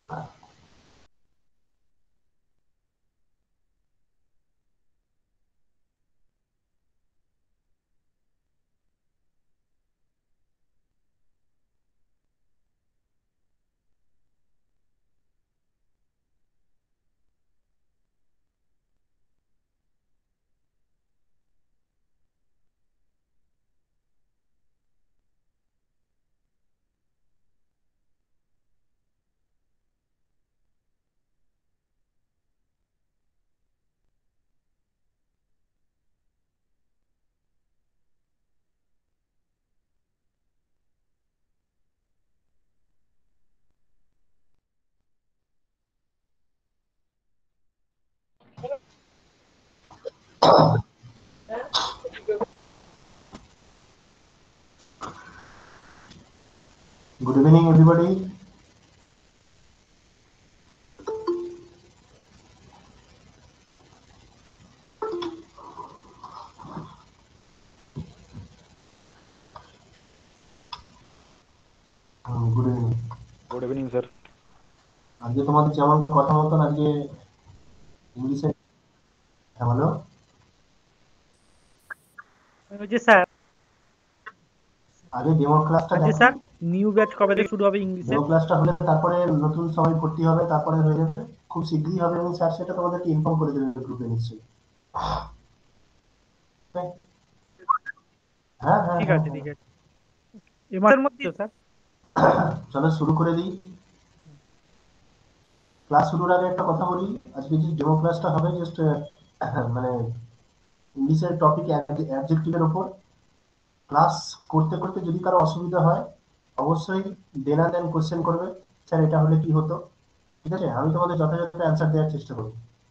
Good evening, everybody. Good evening. Good evening, sir. আজকে তোমাদের যেমন কথা মতন আজকে ইংলিশে বলো। জি স্যার। আগে ডেমো ক্লাসটা জি দেখো। স্যার, নিউ ব্যাচ কবে থেকে শুরু হবে ইংলিশে? ডেমো ক্লাসটা হলে তারপরে নতুন সবাই ভর্তি হবে, তারপরে হয়ে যাবে, খুব শীঘ্রই হবে এবং স্যার সেটা তোমাদেরকে ইনফর্ম করে দেবে গ্রুপে নিশ্চয়ই। হ্যাঁ হ্যাঁ ঠিক হ্যাঁ আছে, হ্যাঁ। ঠিক আছে। এই মাসের মধ্যে স্যার? চলো শুরু করে দিই। ক্লাস শুরুর আগে একটা কথা বলি, আজকে যে ডেমো ক্লাসটা হবে জাস্ট মানে ইংলিশের টপিক অ্যাডজেক্টিভের উপর। ক্লাস করতে করতে যদি কারো অসুবিধা হয় অবশ্যই দেন অ্যান্ড দেন কোশ্চেন করবে, স্যার এটা হলে কি হতো। ঠিক আছে, আমি তোমাদের যথাযথ অ্যান্সার দেওয়ার চেষ্টা করব।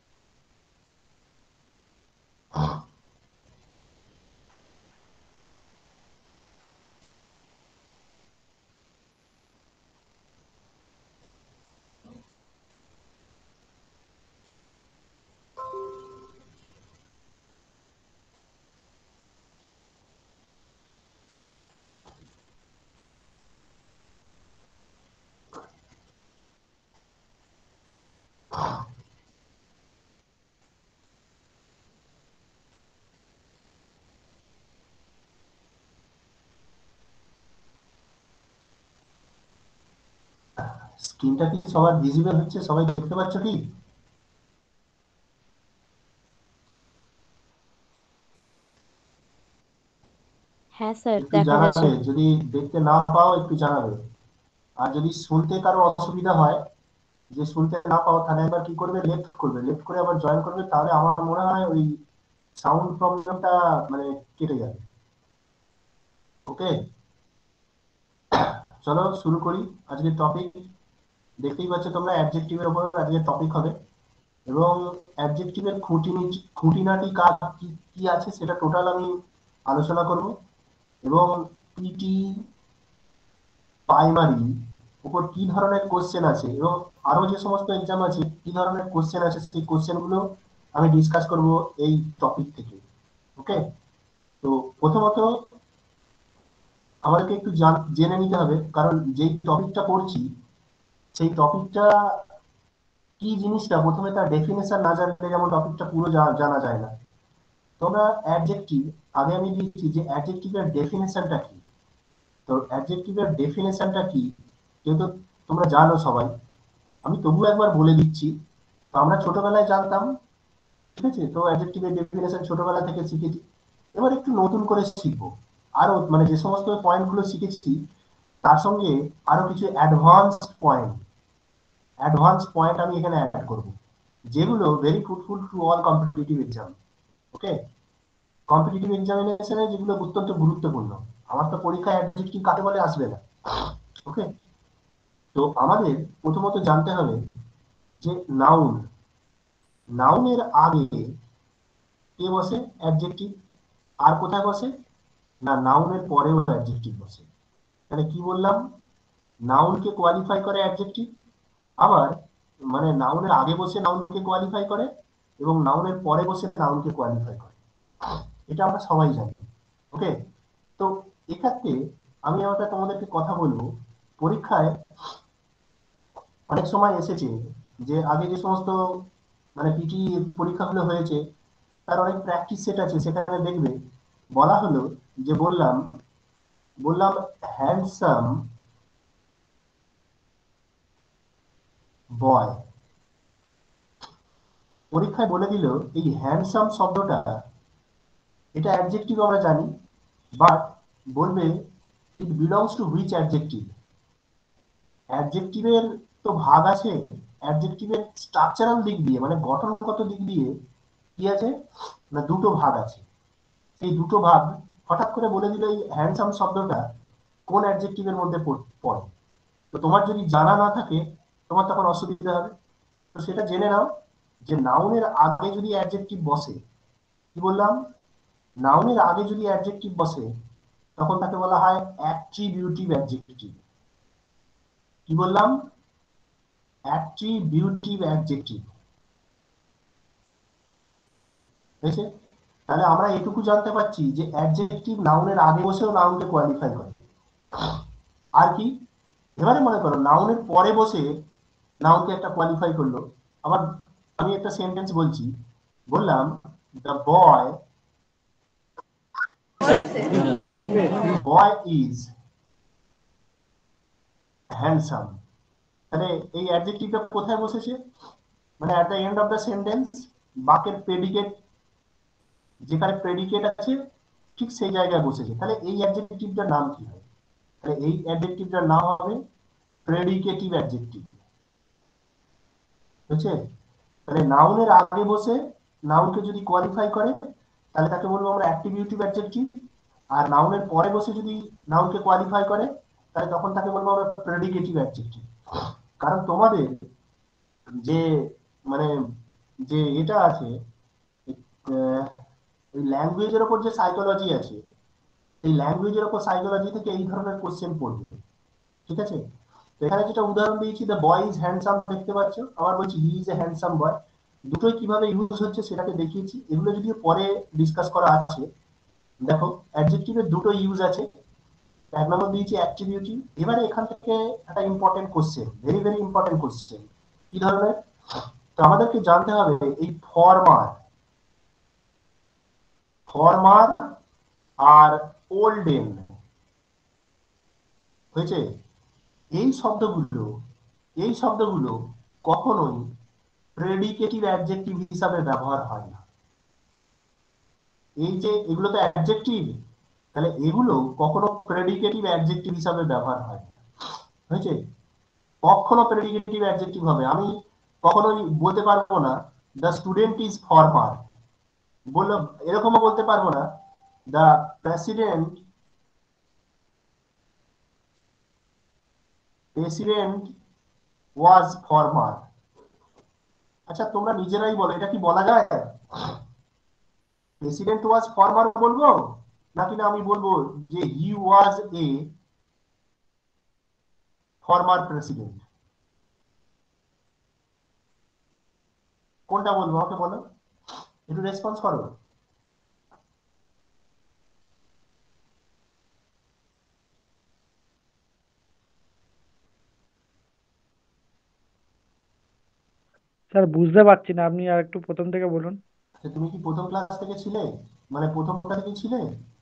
স্ক্রিনটা কি সবার ভিজিবল হচ্ছে? সবাই দেখতে পাচ্ছ কি? হ্যাঁ স্যার, একটু দেখা যাচ্ছে। জানাবে, যদি দেখতে না পাও একটু জানাবে। আর যদি শুনতে কারো অসুবিধা হয়, যে শুনতে না পাও, তাহলে একবার কি করবে, লেফট করবে, লেফট করে আবার জয়েন করবে, তাহলে আমার মনে হয় ওই সাউন্ড প্রবলেমটা মানে কেটে যাবে। ওকে, চলো শুরু করি। আজকের টপিক দেখতেই পাচ্ছ তোমরা, অ্যাডজেক্টিভের উপর আজকে টপিক হবে এবং অ্যাডজেক্টিভের খুঁটিনাটি কাজ কি কি আছে সেটা টোটাল আমি আলোচনা করব। এবং পিটি প্রাইমারি উপর কি ধরনের কোশ্চেন আছে এবং আরো যে সমস্ত এক্সাম আছে কি ধরনের কোশ্চেন আছে সেই কোশ্চেন গুলো আমি ডিসকাস করব এই টপিক থেকে। ওকে, তো প্রথমত আমাদেরকে একটু জেনে নিতে হবে, কারণ যেই টপিকটা পড়ছি সেই টপিকটা কি জিনিসটা প্রথমে তার ডেফিনেশন না জানলে যেমন টপিকটা পুরো জানা যায় না। তোমরা অ্যাডজেক্টিভ, আগে আমি দিচ্ছি যে অ্যাডজেক্টিভের ডেফিনেশনটা কি। তো অ্যাডজেক্টিভের ডেফিনেশনটা কি যেহেতু তোমরা জানো সবাই, আমি তবুও একবার বলে দিচ্ছি। তো আমরা ছোটবেলায় জানতাম, ঠিক আছে, তো অ্যাডজেক্টিভের ডেফিনেশন ছোটবেলা থেকে শিখেছি। এবার একটু নতুন করে শিখবো, আরো মানে যে সমস্ত পয়েন্ট গুলো শিখেছি তার সঙ্গে আরো কিছু অ্যাডভান্স পয়েন্ট আমি এখানে অ্যাড করব, যেগুলো very fruitful to all competitive exam. Okay, competitive এক্সামিনেশনে যেগুলো অত্যন্ত গুরুত্বপূর্ণ। আমার তো পরীক্ষায় অ্যাডজেক্টিভ কাকে বলে আসবে না। ওকে, তো আমাদের প্রথমত জানতে হবে যে নাউন, নাউনের আগে কে বসে? অ্যাডজেক্টিভ। আর কোথায় বসে না, নাউনের পরেও অ্যাডজেক্টিভ বসে। তাহলে কি বললাম, নাউনকে কোয়ালিফাই করে অ্যাডজেক্টিভ, আবার মানে নাউনের আগে বসে নাউনকে কোয়ালিফাই করে এবং নাউনের পরে বসে নাউনকে কোয়ালিফাই করে। এটা আমরা সবাই জানি। ওকে, তো এক্ষেত্রে আমি আমাকে তোমাদেরকে কথা বলবো, পরীক্ষায় অনেক সময় এসেছে যে আগে যে সমস্ত মানে পিটি পরীক্ষাগুলো হয়েছে তার অনেক প্র্যাকটিস সেট আছে, সেখানে দেখবে বলা হলো যে বললাম বললাম হ্যান্ডসাম বয়, পরীক্ষায় বলে দিল এই হ্যান্ডসাম শব্দটা এটা অ্যাডজেক্টিভ আমরা জানি, বাট বলবে it belongs to which adjective. অ্যাডজেক্টিভের তো ভাগ আছে, অ্যাডজেক্টিভের স্ট্রাকচারাল দিক দিয়ে মানে গঠনগত দিক দিয়ে কি আছে না দুটো ভাগ আছে। সেই দুটো ভাগ হঠাৎ করে বলে দিল এই হ্যান্ডসাম শব্দটা কোন অ্যাডজেক্টিভের মধ্যে পড়ে। তো তোমার যদি জানা না থাকে তোমার তখন অসুবিধা হবে। তো সেটা জেনে নাও যে নাউনের আগে যদি অ্যাডজেক্টিভ বসে, কি বললাম, নাউনের আগে যদি অ্যাডজেক্টিভ বসে তখন তাকে বলা হয় অ্যাট্রিবিউটিভ অ্যাডজেক্টিভ। কি বললাম, অ্যাট্রিবিউটিভ অ্যাডজেক্টিভ। ঠিক আছে, তাহলে আমরা এটুকু জানতে পারছি যে অ্যাডজেক্টিভ নাউনের আগে বসেও নাউনকে কোয়ালিফাই করে। আর কি, এবারে মনে করো নাউনের পরে বসে নাউনকে একটা কোয়ালিফাই করলো। আবার আমি একটা সেন্টেন্স বলছি, বললাম the boy boy is handsome. তাহলে এই অ্যাডজেক্টিভটা কোথায় বসেছে, মানে at the end of the sentence, বাক্যের প্রেডিকেট, যেখানে প্রেডিকেট আছে ঠিক সেই জায়গায় বসেছে। তাহলে এই অ্যাডজেক্টিভটার নাম কি হবে, তাহলে এই অ্যাডজেক্টিভটার নাম হবে প্রেডিকেটিভ অ্যাডজেক্টিভ। বুঝছে, তাহলে নাউনের আগে বসে নাউনকে যদি কোয়ালিফাই করে তাহলে তাকে বলবো আমরা অ্যাট্রিবিউটিভ অ্যাডজেক্টিভ, আর নাউনের পরে বসে যদি নাউনকে কোয়ালিফাই করে তাহলে তখন তাকে বলবো আমরা প্রেডিকেটিভ অ্যাডজেক্টিভ। কারণ তোমাদের যে মানে যে এটা আছে এই ল্যাঙ্গুয়েজের ওপর যে সাইকোলজি আছে, এই ল্যাঙ্গুয়েজের ওপর সাইকোলজি থেকে এই ধরনের কোশ্চেন পড়বে। ঠিক আছে, তো এখানে যেটা উদাহরণ দিয়েছি দ্য বয় ইজ হ্যান্ডসাম, দেখতে পাচ্ছ, আবার বলছি he is a handsome boy, দুটোই কিভাবে ইউজ হচ্ছে সেটাকে দেখিয়েছি। এগুলো যদি পরে ডিসকাস করা আছে, দেখো অ্যাডজেক্টিভের দুটো ইউজ আছে, এক নম্বর দিয়েছি অ্যাট্রিবিউটিভ। এবারে এখান থেকে একটা important question, very very important question, কি ধরনের, তো আমাদেরকে জানতে হবে এই ফরমার ফরমার আর ওল্ডেন হয়েছে, এই শব্দগুলো এই শব্দগুলো কখনোই প্রেডিকেটিভ অ্যাডজেক্টিভ হিসাবে ব্যবহার হয় না। এই যে এগুলো তো অ্যাডজেক্টিভ, তাহলে এগুলো কখনো প্রেডিকেটিভ অ্যাডজেক্টিভ হিসাবে ব্যবহার হয় না। হয়েছে, কখনো প্রেডিকেটিভ অ্যাডজেক্টিভ হবে, আমি কখনোই বলতে পারবো না দ্য স্টুডেন্ট ইজ ফরমার, বললো এরকমও বলতে পারবো না the president president was former. আচ্ছা তোমরা নিজেরাই বলো এটা কি বলা যায়, প্রেসিডেন্ট ওয়াজ ফরমার বলবো নাকি না আমি বলবো যে হি ওয়াজ এ ফরমার প্রেসিডেন্ট, কোনটা বলবো আমাকে বলো, একটু রেসপন্স করো। স্যার বুঝতে পারছি না, আপনি আর একটু প্রথম থেকে বলুন। আচ্ছা, তুমি কি প্রথম ক্লাস থেকে ছিলে, মানে প্রথমটা থেকে ছিলে?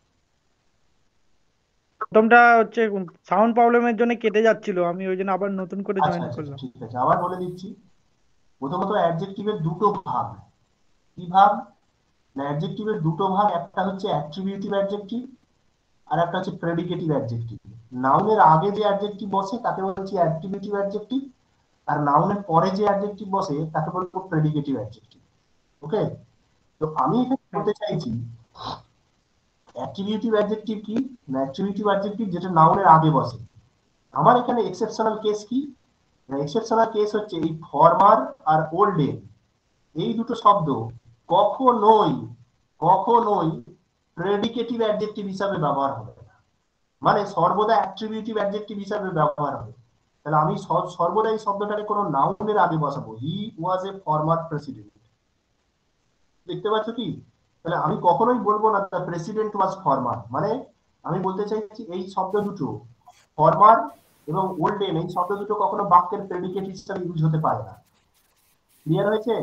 প্রথমটা হচ্ছে সাউন্ড প্রবলেমের জন্য কেটে যাচ্ছিল, আমি ওই জন্য আবার নতুন করে আচ্ছা জয়েন আচ্ছা আচ্ছা, করলাম। ঠিক আছে, আবার বলে দিচ্ছি। প্রথমত অ্যাডজেক্টিভের দুটো ভাগ, কি ভাগ না, অ্যাডজেক্টিভের দুটো ভাগ, একটা হচ্ছে অ্যাট্রিবিউটিভ অ্যাডজেক্টিভ আর একটা হচ্ছে প্রেডিকেটিভ অ্যাডজেক্টিভ। নাউনের আগে যে অ্যাডজেক্টিভ বসে তাকে বলছি অ্যাট্রিবিউটিভ অ্যাডজেক্টিভ, আর নাউনের পরে যে অ্যাডজেক্টিভ বসে তাকে বলবো প্রেডিকেটিভ অ্যাডজেক্টিভ। ওকে, তো আমি এখানে হ্যাঁ। বলতে চাইছি অ্যাট্রিবিউটিভ অ্যাডজেক্টিভ কি না, অ্যাট্রিবিউটিভ অ্যাডজেক্টিভ যেটা নাউনের আগে বসে। আমার এখানে এক্সেপশনাল কেস কি, এক্সেপশনাল কেস হচ্ছে এই ফরমার আর ওল্ডেন, এই দুটো শব্দ কখনোই কখনোই প্রেডিকেটিভ অ্যাডজেক্টিভ হিসাবে ব্যবহার হবে না, মানে সর্বদা অ্যাট্রিবিউটিভ অ্যাডজেক্টিভ হিসাবে ব্যবহার হবে। তাহলে আমি সর্বদা এই শব্দটাকে কোনো নাউনের আগে বসাবো, হি ওয়াজ এ ফরমার প্রেসিডেন্ট, দেখতে পাচ্ছ কি, তাহলে আমি কখনোই বলবো না দ্য প্রেসিডেন্ট ওয়াজ ফরমার, মানে আমি বলতে চাইছি এই শব্দ দুটো ফরমার এবং ওল্ডেন এই শব্দ দুটো কখনো বাক্যের প্রেডিকেট হিসেবে ইউজ হতে পারে না। ক্লিয়ার হয়েছে?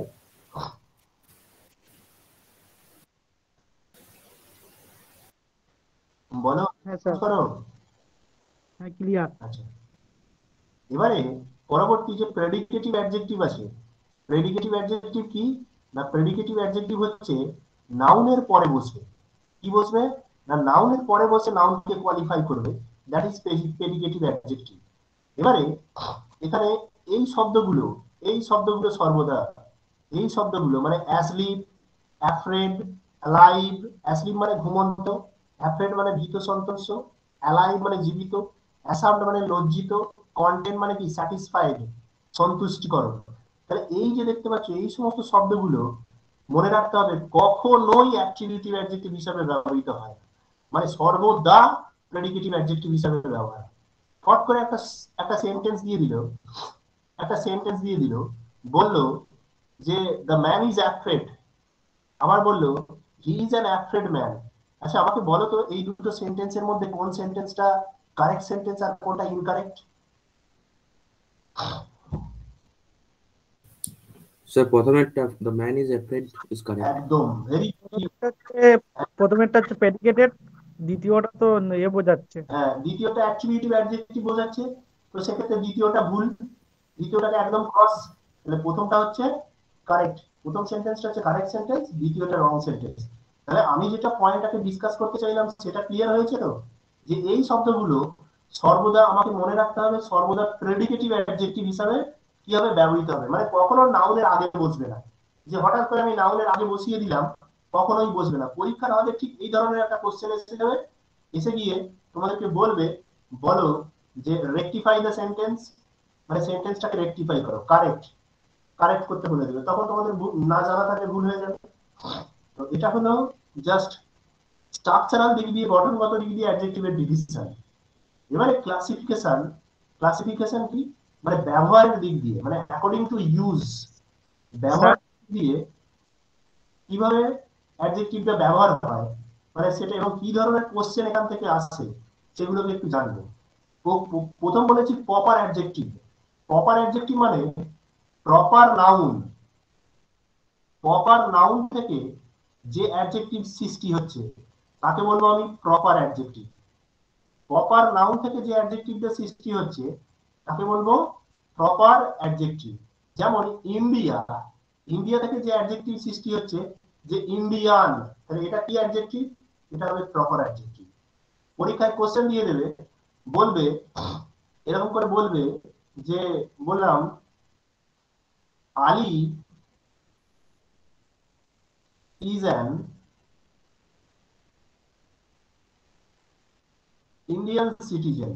বলো হ্যাঁ স্যার, করো। হ্যাঁ ক্লিয়ার। আচ্ছা, এবারে পরবর্তী যে প্রেডিকেটিভ অ্যাডজেক্টিভ আছে, প্রেডিকেটিভ অ্যাডজেক্টিভ কি না, প্রেডিকেটিভ অ্যাডজেক্টিভ হচ্ছে নাউনের পরে বসবে। কি বসবে না, নাউনের পরে বসে নাউনকে কোয়ালিফাই করবে, দ্যাট ইজ প্রেডিকেটিভ অ্যাডজেক্টিভ। এবারে এখানে এই শব্দগুলো, এই শব্দগুলো সর্বদা, এই শব্দগুলো মানে অ্যাসলিপ, অ্যাফ্রেড, অ্যালাইভ। অ্যাসলিপ মানে ঘুমন্ত, অ্যাফ্রেড মানে ভীত সন্ত্রস্ত, অ্যালাইভ মানে জীবিত, অ্যাসার্ড মানে লজ্জিত, কন্টেন্ট মানে কি স্যাটিসফাইড, সন্তুষ্টিকর। তাহলে এই যে দেখতে পাচ্ছ এই সমস্ত শব্দগুলো মনে রাখতে হবে কখনোই অ্যাট্রিবিউটিভ অ্যাডজেক্টিভ হিসাবে ব্যবহৃত হয় না। মানে সর্বদা প্রেডিকেটিভ অ্যাডজেক্টিভ হিসাবে ব্যবহার। ফট করে একটা একটা সেন্টেন্স দিয়ে দিল, একটা সেন্টেন্স দিয়ে দিল, বলল যে দ্য ম্যান ইজ অ্যাফ্রেড, আবার বললো he is an afraid man. আচ্ছা আমাকে বলো তো এই দুটো সেন্টেন্সের মধ্যে কোন সেন্টেন্সটা কারেক্ট সেন্টেন্স আর কোনটা ইনকারেক্ট? স্যার প্রথমেরটা the man is afraid is correct. একদম ভেরি। প্রথমেরটা হচ্ছে প্রেডিকেটেড, দ্বিতীয়টা তো বোঝাচ্ছে। হ্যাঁ, দ্বিতীয়টা অ্যাট্রিবিউটিভ অ্যাডজেক্টিভ বোঝাচ্ছে, তো সেক্ষেত্রে দ্বিতীয়টা ভুল, দ্বিতীয়টাকে একদম ক্রস। তাহলে প্রথমটা হচ্ছে কারেক্ট, প্রথম সেন্টেন্সটা হচ্ছে কারেক্ট সেন্টেন্স, দ্বিতীয়টা রং সেন্টেন্স। তাহলে আমি যেটা পয়েন্টটাকে ডিসকাস করতে চাইলাম সেটা ক্লিয়ার হয়েছে তো, যে এই শব্দগুলো সর্বদা আমাকে মনে রাখতে হবে সর্বদা প্রেডিকেটিভ অ্যাডজেক্টিভ হিসাবে কি হবে ব্যবহৃত হবে, মানে কখনো নাউনের আগে বসবে না। যে হঠাৎ করে আমি নাউনের আগে বসিয়ে দিলাম, কখনোই বসবে না। পরীক্ষার হলে ঠিক এই ধরনের একটা কোশ্চেন এসে যাবে, এসে গিয়ে তোমাদেরকে বলবে, বলো যে রেকটিফাই দ্য সেন্টেন্স, মানে সেন্টেন্সটাকে রেকটিফাই করো, কারেক্ট, কারেক্ট করতে বলে দেবে, তখন তোমাদের না জানা থাকলে ভুল হয়ে যাবে। তো এটা হলো জাস্ট স্ট্রাকচারাল দিক দিয়ে, গঠনগত দিক দিয়ে অ্যাডজেক্টিভের ডিভিশন। এবারে ক্লাসিফিকেশন, ক্লাসিফিকেশন কি মানে ব্যবহারের দিক দিয়ে, মানে অ্যাকর্ডিং টু ইউজ, ব্যবহার দিয়ে কিভাবে অ্যাডজেক্টিভটা ব্যবহার হয়, মানে সেটা এবং কি ধরনের কোশ্চেন এখান থেকে আসছে সেগুলোকে একটু জানবো। প্রথম বলেছি প্রপার অ্যাডজেক্টিভ। প্রপার অ্যাডজেক্টিভ মানে প্রপার নাউন, প্রপার নাউন থেকে যে অ্যাডজেক্টিভ সৃষ্টি হচ্ছে তাকে বলবো আমি প্রপার অ্যাডজেক্টিভ। প্রপার নাউন থেকে যে অ্যাডজেক্টিভটা সৃষ্টি হচ্ছে তাকে বলবো প্রপার অ্যাডজেক্টিভ। যেমন ইন্ডিয়া, ইন্ডিয়া থেকে যে অ্যাডজেক্টিভ সৃষ্টি হচ্ছে যে ইন্ডিয়ান, তাহলে এটা কি অ্যাডজেক্টিভ? এটা হবে প্রপার অ্যাডজেক্টিভ। পরীক্ষায় কোশ্চেন দিয়ে দেবে, বলবে এরকম করে বলবে যে, বললাম Ali is an Indian citizen,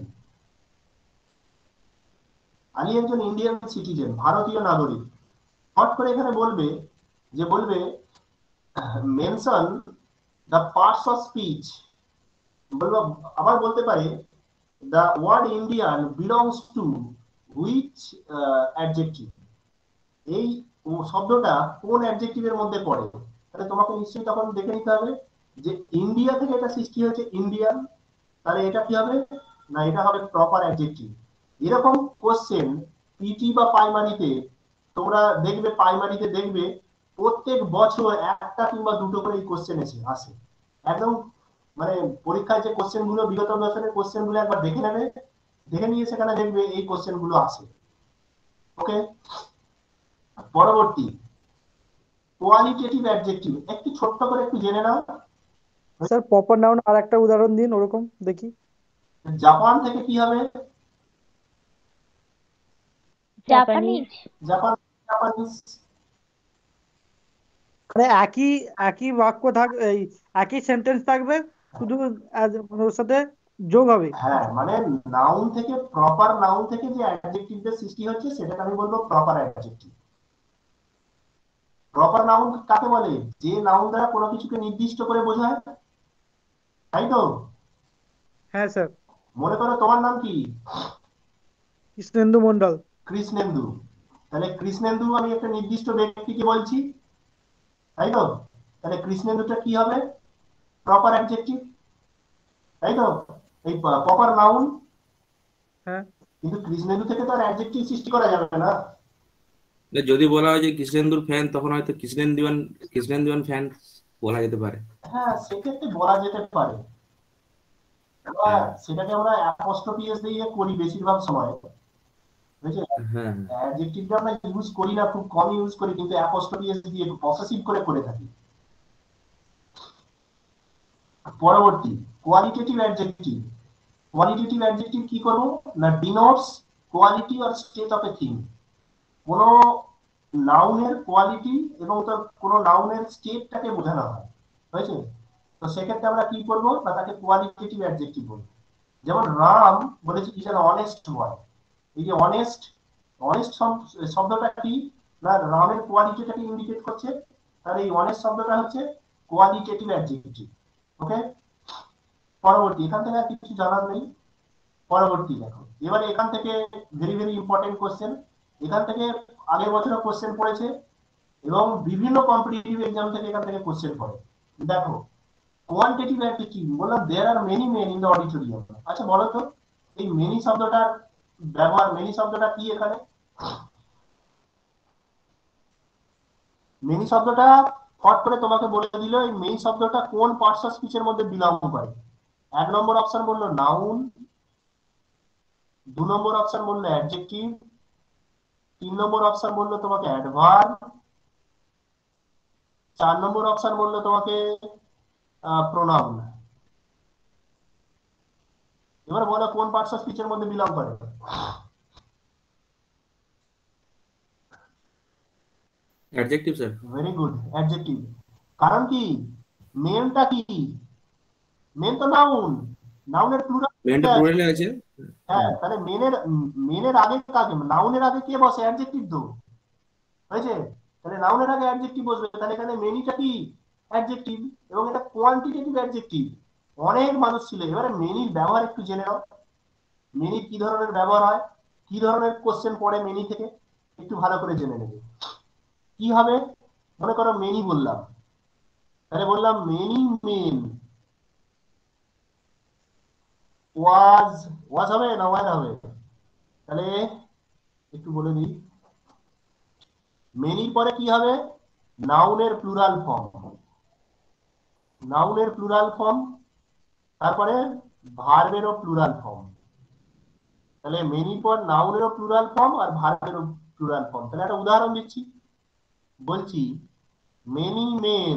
Ali একজন ইন্ডিয়ান সিটিজেন, ভারতীয় নাগরিক। হট করে এখানে বলবে যে, বলবে mention the parts of speech, বলবো, আবার বলতে পারে the word Indian belongs to which adjective, এই শব্দটা কোন অ্যাডজেক্টিভের মধ্যে পড়ে। তাহলে তোমাকে নিশ্চয়ই তখন দেখে নিতে হবে যে ইন্ডিয়া থেকে এটা সৃষ্টি হয়েছে ইন্ডিয়ান, তাহলে এটা কি হবে না, এটা হবে প্রপার অ্যাডজেক্টিভ। এরকম কোশ্চেন পিটি বা প্রাইমারিতে তোমরা দেখবে, প্রাইমারিতে দেখবে প্রত্যেক বছর একটা কিংবা দুটো করে এই কোশ্চেন আসে একদম। মানে পরীক্ষায় যে কোশ্চেন গুলো, বিগত বছরের কোশ্চেন গুলো একবার দেখে নেবে, দেখে নিয়ে সেখানে দেখবে এই কোশ্চেন গুলো আসে। ওকে, পরবর্তী কোয়ালিটেটিভ অ্যাডজেক্টিভ একটু ছোট্ট করে একটু জেনে নাও। স্যার প্রপার নাউন আর একটা উদাহরণ দিন ওরকম দেখি। জাপান থেকে কি হবে? জাপানিজ। Japan, Japanese. মানে একই একই বাক্য থাকবে, এই একই সেন্টেন্স থাকবে, শুধু ওর সাথে যোগ হবে। হ্যাঁ, মানে নাউন থেকে, প্রপার নাউন থেকে যে অ্যাডজেক্টিভের সৃষ্টি হচ্ছে সেটাকে আমি বলবো প্রপার অ্যাডজেক্টিভ। প্রপার নাউন কাকে বলে? যে নাউন দ্বারা কোনো কিছুকে নির্দিষ্ট করে বোঝায়, তাই তো? হ্যাঁ স্যার। মনে করো তোমার নাম কি? কৃষ্ণেন্দু মন্ডল। কৃষ্ণেন্দু। তাহলে কৃষ্ণেন্দু আমি একটা নির্দিষ্ট ব্যক্তিকে বলছি, তাই তো? তাহলে কৃষ্ণেন্দুটা কি হবে? প্রপার অ্যাডজেক্টিভ, তাই তো? এই প্রপার নাউন। হ্যাঁ কিন্তু কৃষ্ণেন্দু থেকে তো আর অ্যাডজেক্টিভ সৃষ্টি করা যাবে না। যদি বলা হয় যে কৃষ্ণেন্দুর ফ্যান, তখন হয়তো কৃষ্ণেন্দুয়ান ফ্যান বলা যেতে পারে। হ্যাঁ, সেক্ষেত্রে বলা যেতে পারে। হ্যাঁ সেটাকে আমরা অ্যাপোস্ট্রফি এস দিয়ে করি বেশিরভাগ সময়, বুঝলে? হ্যাঁ অ্যাডজেক্টিভটা আমরা ইউজ করি না, খুব কম ইউজ করি, কিন্তু অ্যাপোস্ট্রফি এস দিয়ে পসেসিভ করে থাকি। পরবর্তী কোয়ালিটেটিভ অ্যাডজেক্টিভ। কোয়ালিটেটিভ অ্যাডজেক্টিভ কি করব না, denotes quality or state of a thing. কোন নাউনের কোয়ালিটি এবং তার কোন নাউনের স্টেটটাকে বোঝানো হয়, হয়েছে? তো সেক্ষেত্রে আমরা কি করব না, তাকে কোয়ালিটেটিভ অ্যাডজেক্টিভ বলবো। যেমন রাম বলেছি ইজ অ্যান অনেস্ট বয়। এই যে অনেস্ট অনেস্ট শব্দটা কি না, রামের কোয়ালিটিটাকে ইন্ডিকেট করছে। তাহলে এই অনেস্ট শব্দটা হচ্ছে কোয়ালিটেটিভ অ্যাডজেক্টিভ। ওকে, পরবর্তী, এখান থেকে আর কিছু জানার নেই। পরবর্তী দেখো, এবারে এখান থেকে ভেরি ভেরি ইম্পর্টেন্ট কোশ্চেন। এখান থেকে আগের বছরও কোশ্চেন পড়েছে এবং বিভিন্ন কম্পিটিটিভ এক্সাম থেকে এখান থেকে কোশ্চেন পড়ে। দেখো, কোয়ান্টিটিভ অ্যাডজেক্টিভ বললাম there are many men in the auditorium. আচ্ছা বলো তো, এই মেনি শব্দটার ব্যবহার, মেনি শব্দটা কি এখানে? মেনি শব্দটা ফট করে তোমাকে বলে দিল, এই মেনি শব্দটা কোন পার্টস অফ স্পিচের মধ্যে বিলং করে। এক নম্বর অপশন বললো নাউন, 2 নম্বর অপশন বললো অ্যাডজেক্টিভ, 3 নম্বর অপশন বললো তোমাকে অ্যাডভার্ব, 4 নম্বর অপশন বললো তোমাকে প্রোনাউন। এবার বলো কোন পার্টস অফ স্পিচের মধ্যে বিলং করে। Adjective sir. Very good, adjective. কারণ কি, মেনটা কি, মেন তো নাউন, নাউনের প্লুরাল মেনটা প্লুরালে আছে। হ্যাঁ, তাহলে মেনের আগে কাকে, নাউনের আগে কে বসে, অ্যাডজেক্টিভ তো, হয়েছে? তাহলে নাউনের আগে অ্যাডজেক্টিভ বসবে, তাহলে এখানে মেনিটা কি, অ্যাডজেক্টিভ, এবং এটা কোয়ান্টিটেটিভ অ্যাডজেক্টিভ। অনেক মানুষ ছিল। এবারে মেনির ব্যবহার একটু জেনে নাও। মেনির কি ধরনের ব্যবহার হয়, কি ধরনের কোশ্চেন পড়ে মেনি থেকে, একটু ভালো করে জেনে নেবে। কি হবে, মনে করো মেনি বললাম, তাহলে বললাম মেনি মেন ওয়াজ, ওয়াজ হবে না ওয়াজ হবে? তাহলে একটু বলে দিই, মেনির পরে কি হবে, নাউনের প্লুরাল ফর্ম, নাউনের প্লুরাল ফর্ম, তারপরে ভার্বেরও প্লুরাল ফর্ম। তাহলে মেনির পর নাউনেরও প্লুরাল ফর্ম আর ভার্বেরও প্লুরাল ফর্ম। তাহলে একটা উদাহরণ দিচ্ছি, বলছি মেনি মেন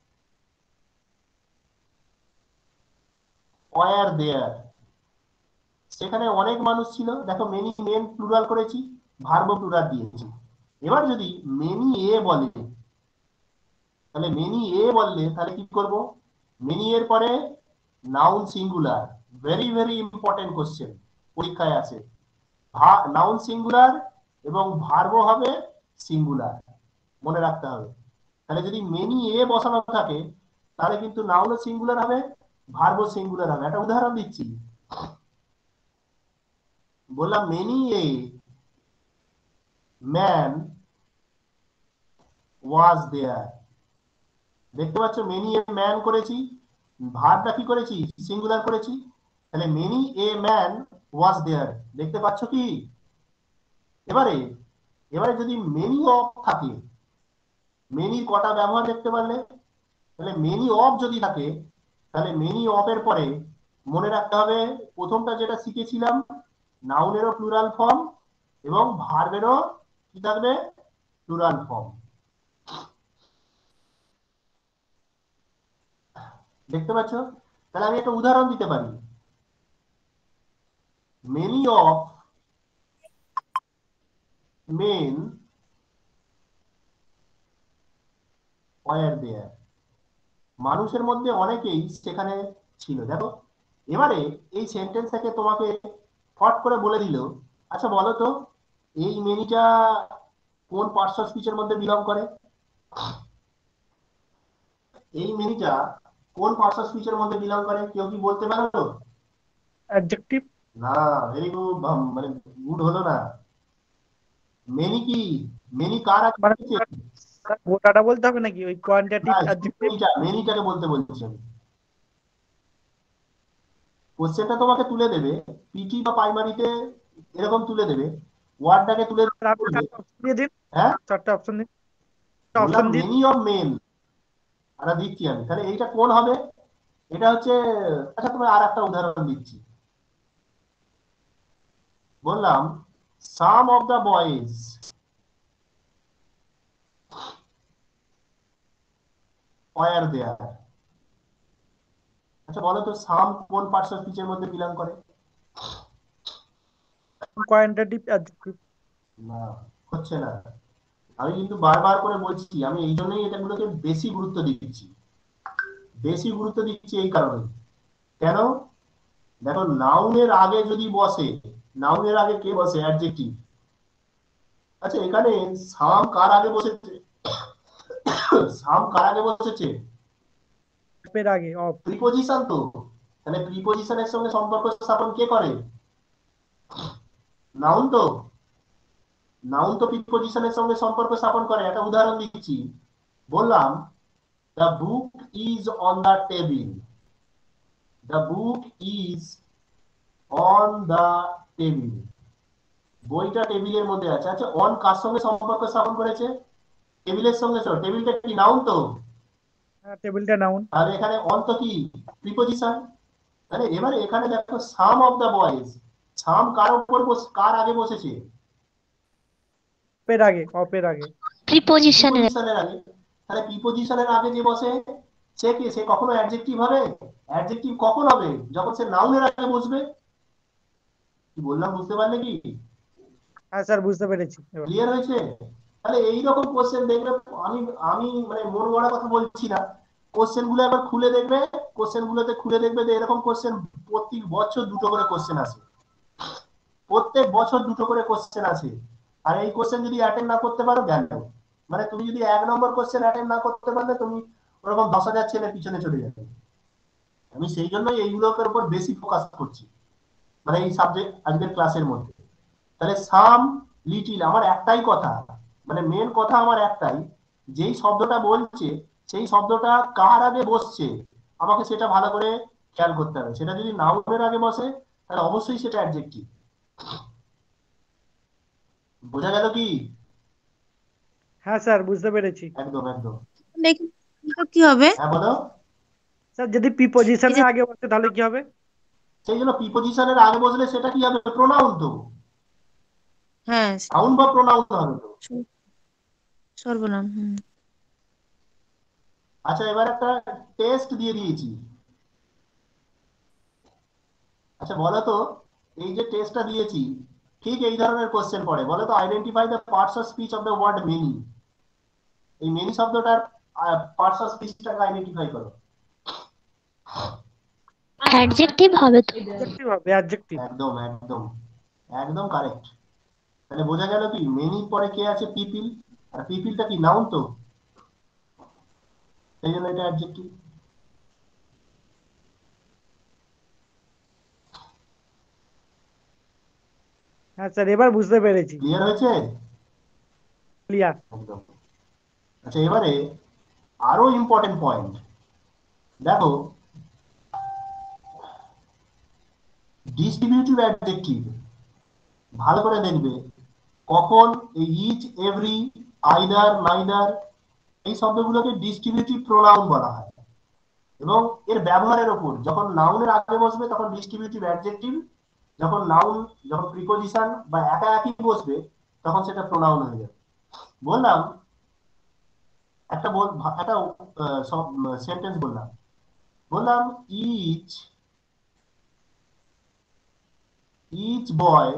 ওয়ার দেয়ার। সেখানে অনেক মানুষ ছিল। দেখো, মেনি মেন প্লুরাল করেছি, ভার্ব প্লুরাল দিয়েছি। এবার যদি মেনি এ বলে, তাহলে মেনি এ বললে তাহলে কি করব, মেনি এর পরে noun singular. Very very important question, পরীক্ষায় আসে। নাউন সিঙ্গুলার এবং ভার্ব হবে সিঙ্গুলার, মনে রাখতে হবে। তাহলে যদি মেনি এ বসানো থাকে, তাহলে কিন্তু নাউনও সিঙ্গুলার হবে, ভার্ব সিঙ্গুলার হবে। একটা উদাহরণ দিচ্ছি, বললাম মেনি এ ম্যান ওয়াজ দেয়ার। দেখতে পাচ্ছ, মেনি এ ম্যান করেছি, ভার্বটা কি করেছি, সিঙ্গুলার করেছি। তাহলে মেনি এ ম্যান ওয়াজ দেয়ার, দেখতে পাচ্ছ কি? এবারে এবারে যদি মেনি অফ থাকে, মেনির কটা ব্যবহার দেখতে পারলে? তাহলে মেনি অফ যদি থাকে, তাহলে মেনি অফ এর পরে মনে রাখতে হবে প্রথমটা যেটা শিখেছিলাম, নাউনেরও প্লুরাল ফর্ম এবং ভার্বেরও কি থাকবে, প্লুরাল ফর্ম। দেখতে পাচ্ছ? তাহলে আমি একটা উদাহরণ দিতে পারি, many of men were there. মানুষের মধ্যে অনেকেই সেখানে ছিল। দেখো, এবারে এই সেন্টেন্সটাকে তোমাকে ফট করে বলে দিল, আচ্ছা বলো তো, এই মেনিটা কোন পার্টস অফ স্পিচের মধ্যে বিলং করে? এই মেনিটা কোন পার্টস অফ স্পিচের মধ্যে বিলং করে, কেউ কি বলতে পারো? অ্যাডজেক্টিভ। না, ভেরি গুড, মানে গুড হলো না। মেনি কি, মেনি কার আগে মানে এসেছে? গোটাটা বলতে হবে নাকি, ওই কোয়ান্টিটিভ না, অ্যাডজেক্টিভ? মেনিটাকে বলতে বলছি আমি। কোশ্চেনটা তোমাকে তুলে দেবে, পিটি বা প্রাইমারিতে এরকম তুলে দেবে, ওয়ার্ডটাকে তুলে স্যার, আপনি বলবে, 4টা অপশন দিয়ে দিন, হ্যাঁ 4টা অপশন দিন, বললাম অপশন দিন। মেনি অফ মেল, আরে দিচ্ছি আমি, তাহলে এইটা কোন হবে? এটা হচ্ছে, আচ্ছা তোমার আর একটা উদাহরণ দিচ্ছি, বললাম some of the boys were there. আচ্ছা বলো তো সাম কোন পার্টস অফ স্পিচের মধ্যে বিলং করে? Quantitative adjective. না, হচ্ছে না। আমি কিন্তু বারবার করে বলছি, আমি এই জন্যই এটাগুলোকে বেশি গুরুত্ব দিচ্ছি, বেশি গুরুত্ব দিচ্ছি এই কারণে। কেন? দেখো নাউনের আগে যদি বসে, নাউনের আগে কে বসে? অ্যাডজেক্টিভ। আচ্ছা এখানে সাম কার আগে বসেছে? সাম কার আগে বসেছে? এর আগে অফ। প্রিপোজিশন তো, তাহলে প্রিপোজিশনের সঙ্গে সম্পর্ক স্থাপন কে করে? নাউন তো, নাউন তো প্রিপোজিশনের সঙ্গে সম্পর্ক স্থাপন করে। একটা উদাহরণ দিচ্ছি, বললাম the book is on the table, the book is on the table, বইটা টেবিলের মধ্যে আছে। আচ্ছা অন কার সঙ্গে সম্পর্ক স্থাপন করেছে? টেবিলের সঙ্গে। টেবিলটা কি নাউন তো, টেবিলটা নাউন। তাহলে এখানে অন তো কি প্রিপোজিশন। তাহলে এবারে এখানে দেখো some of the boys, some কার উপর কার আগে বসেছে? এর আগে, অফের আগে। প্রিপোজিশনের প্রিপোজিশনের আগে। তাহলে প্রিপোজিশনের আগে যে বসে সে কি, সে কখনো অ্যাডজেক্টিভ হবে? অ্যাডজেক্টিভ কখন হবে? যখন সে নাউনের আগে বসবে। কি বললাম বুঝতে পারলে কি? হ্যাঁ স্যার, বুঝতে পেরেছি এবার। ক্লিয়ার হয়েছে? তাহলে এইরকম কোশ্চেন দেখবে, আমি আমি মানে মন গড়া কথা বলছি না, কোশ্চেন গুলো একবার খুলে দেখবে, কোশ্চেন গুলোতে খুলে দেখবে যে এরকম কোশ্চেন প্রত্যেক বছর দুটো করে কোশ্চেন আসে, প্রত্যেক বছর দুটো করে কোশ্চেন আছে। আর এই কোশ্চেন যদি অ্যাটেন্ড না করতে পারো গেল, মানে তুমি যদি 1 নম্বর কোশ্চেন অ্যাটেন্ড না করতে পারলে তুমি ওরকম 10,000 ছেলে পিছনে চলে যাবে। আমি সেই জন্যই এইগুলোর উপর বেশি ফোকাস করছি, মানে এই সাবজেক্ট আজকের ক্লাসের মধ্যে। তাহলে সাম, লিটিল, আমার একটাই কথা, মানে মেন কথা আমার একটাই, যেই শব্দটা বলছে সেই শব্দটা কার আগে বসছে আমাকে সেটা ভালো করে খেয়াল করতে হবে। সেটা যদি নাউনের আগে বসে তাহলে অবশ্যই সেটা অ্যাডজেক্টিভ। বোঝা গেল কি? হ্যাঁ স্যার, বুঝতে পেরেছি। একদম একদম। কি হবে? হ্যাঁ বলো। স্যার, যদি এই যে প্রিপোজিশনের আগে বসে তাহলে কি হবে? সেই জন্য প্রিপোজিশনের আগে বসলে সেটা কি হবে? প্রোনাউন তো, হ্যাঁ, নাউন বা প্রোনাউন হবে তো। সর্বনাম। আচ্ছা এবার একটা টেস্ট দিয়ে দিয়েছি। আচ্ছা বলো তো, এই যে টেস্টটা দিয়েছি, ঠিক এই ধরনের কোশ্চেন পড়ে। বলো তো, identify the parts of speech of the word many. এই মেনি শব্দটার পার্টস অফ স্পিচটাকে আইডেন্টিফাই করো। অ্যাডজেক্টিভ হবে তো। অ্যাডজেক্টিভ হবে, অ্যাডজেক্টিভ। একদম একদম, একদম কারেক্ট। তাহলে বোঝা গেল কি, মেনির পরে কে আছে? পিপিল। আর পিপিলটা কি নাউন তো, সেই জন্য এটা অ্যাডজেক্টিভ। হ্যাঁ স্যার, এবার বুঝতে পেরেছি। ক্লিয়ার হয়েছে? ক্লিয়ার। একদম। আচ্ছা এবারে আরো ইম্পর্টেন্ট পয়েন্ট দেখো, ডিস্ট্রিবিউটিভ অ্যাডজেক্টিভ ভালো করে দেখবে কখন এই ইচ, এভরি, আইদার, নাইদার, এই শব্দগুলোকে ডিস্ট্রিবিউটিভ প্রোনাউন বলা হয়। এবং এর ব্যবহারের উপর, যখন নাউনের আগে বসবে তখন ডিস্ট্রিবিউটিভ অ্যাডজেক্টিভ, যখন নাউন, যখন প্রিপোজিশন বা একা একই বসবে তখন সেটা প্রোনাউন হয়ে যাবে। বললাম একটা একটা সব সেন্টেন্স বললাম, বললাম ইচ, ইচ বয়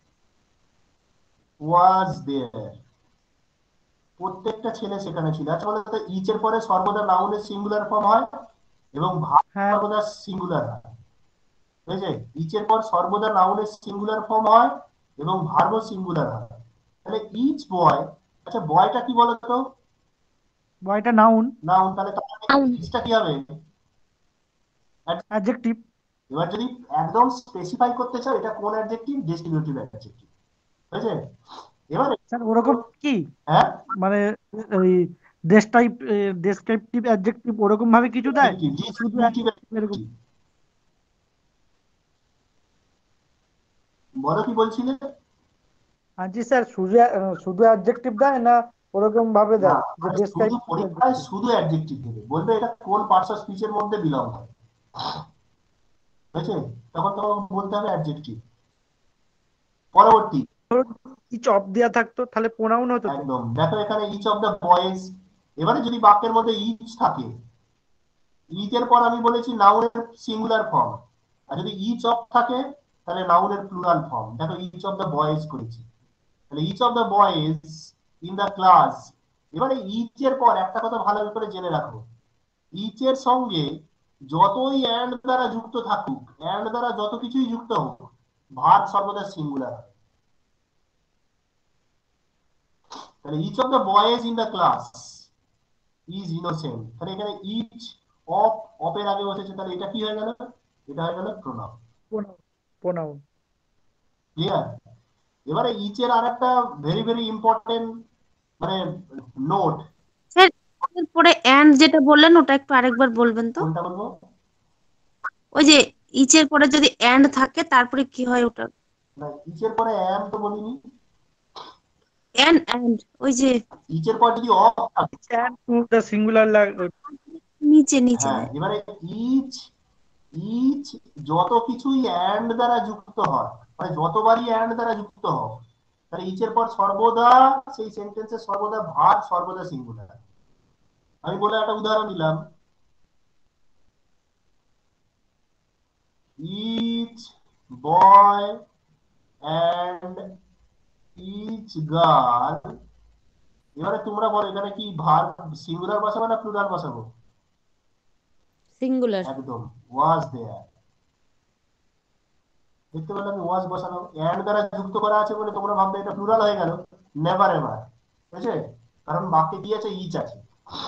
ওয়াজ দেয়ার, প্রত্যেকটা ছেলে সেখানে ছিল। আচ্ছা বলতো, ইচ এর পরে সর্বদা নাউনের সিঙ্গুলার ফর্ম হয় এবং ভার্ব হ্যাঁ সর্বদা সিঙ্গুলার হয়। বুঝেছে? ইচ এর পর সর্বদা নাউনের সিঙ্গুলার ফর্ম হয় এবং ভার্বও সিঙ্গুলার হয়। তাহলে ইচ বয়, আচ্ছা বয়টা কি বলতো? বয়টা নাউন। নাউন, তাহলে নাউন। ইচটা কি হবে? অ্যাডজেক্টিভ। এবার যদি একদম স্পেসিফাই করতে চাও এটা কোন অ্যাডজেক্টিভ? Descriptive adjective. বুঝেছে? এবারে স্যার, ওরকম কি হ্যাঁ, মানে ওই ডেসক্রিপটিভ অ্যাডজেক্টিভ ওরকম ভাবে কিছু দেয়? শুধু ডিসক্রিপটিভ এরকম? বলো কি বলছিলে? জি স্যার, শুধু শুধু অ্যাডজেক্টিভ দেয় না ওরকম ভাবে না, দেয় যে মানে ডেসক্রাইব শুধু পরীক্ষায় শুধু অ্যাডজেক্টিভ দেবে, বলবে এটা কোন পার্টস অফ স্পিচের মধ্যে বিলং করে, বুঝেছে? তখন তোমাকে বলতে হবে অ্যাডজেক্টিভ। পরবর্তী, ইচ অফ দেয়া থাকতো তাহলে প্রোনাউন হতো তো। একদম দেখো এখানে ইচ অফ দ্য বয়েজ। এবারে যদি বাক্যের মধ্যে ইচ থাকে, ইচ এর পর আমি বলেছি নাউনের সিঙ্গুলার ফর্ম, আর যদি ইচ অফ থাকে তাহলে নাউনের প্লুরাল ফর্ম। দেখো ইচ অফ দ্য বয়েজ করেছি, তাহলে each of the boys in the class. এবারে ইচ এর পর একটা কথা ভালো করে জেনে রাখো, ইচ এর সঙ্গে যতই অ্যান্ড দ্বারা যুক্ত থাকুক, অ্যান্ড দ্বারা যত কিছুই যুক্ত হোক, ভার্ব সর্বদা সিঙ্গুলার হবে। তাহলে each of the boys in the class is innocent, তাহলে এখানে ইচ অফ, অফের আগে বসেছে, তাহলে এটা কি হয়ে গেল? এটা হয়ে গেল প্রোনাউন। প্রোনাউন। ক্লিয়ার? এবারে ইচ এর আরেকটা ভেরি ভেরি ইম্পর্টেন্ট মানে নোট। স্যার এরপরে এন্ড যেটা বললেন ওটা একটু আরেকবার বলবেন তো? কোনটা বলবো? ওই যে ইচের পরে যদি এন্ড থাকে তারপরে কি হয় ওটা? না, ইচ এর পরে অ্যাম তো বলিনি। এন্ড ওই যে ইচ এর পর যদি অফ থাকে, টু দ্য সিঙ্গুলার নিচে নিচে, হ্যাঁ, হ্যাঁ। এবারে ইচ, ইচ যত কিছুই অ্যান্ড দ্বারা যুক্ত হয়, মানে যতবারই অ্যান্ড দ্বারা যুক্ত হয়, তাহলে ইচের পর সর্বদা সেই সেন্টেন্সে সর্বদা ভার্ব সর্বদা সিঙ্গুলার। আমি বলে একটা উদাহরণ দিলাম, each boy and each girl. এবারে তোমরা বলো এখানে কি ভার্ব সিঙ্গুলার বসাবো না প্লুরাল বসাবো? সিঙ্গুলার। একদম, ওয়াজ দেয়ার। দেখতে পেলে আমি ওয়াজ বসানো, এন্ড দ্বারা যুক্ত করা আছে বলে তোমরা ভাববে এটা প্লুরাল হয়ে গেল। নেভার এভার, বুঝেছে? কারণ বাক্যে কি আছে? ইচ আছে।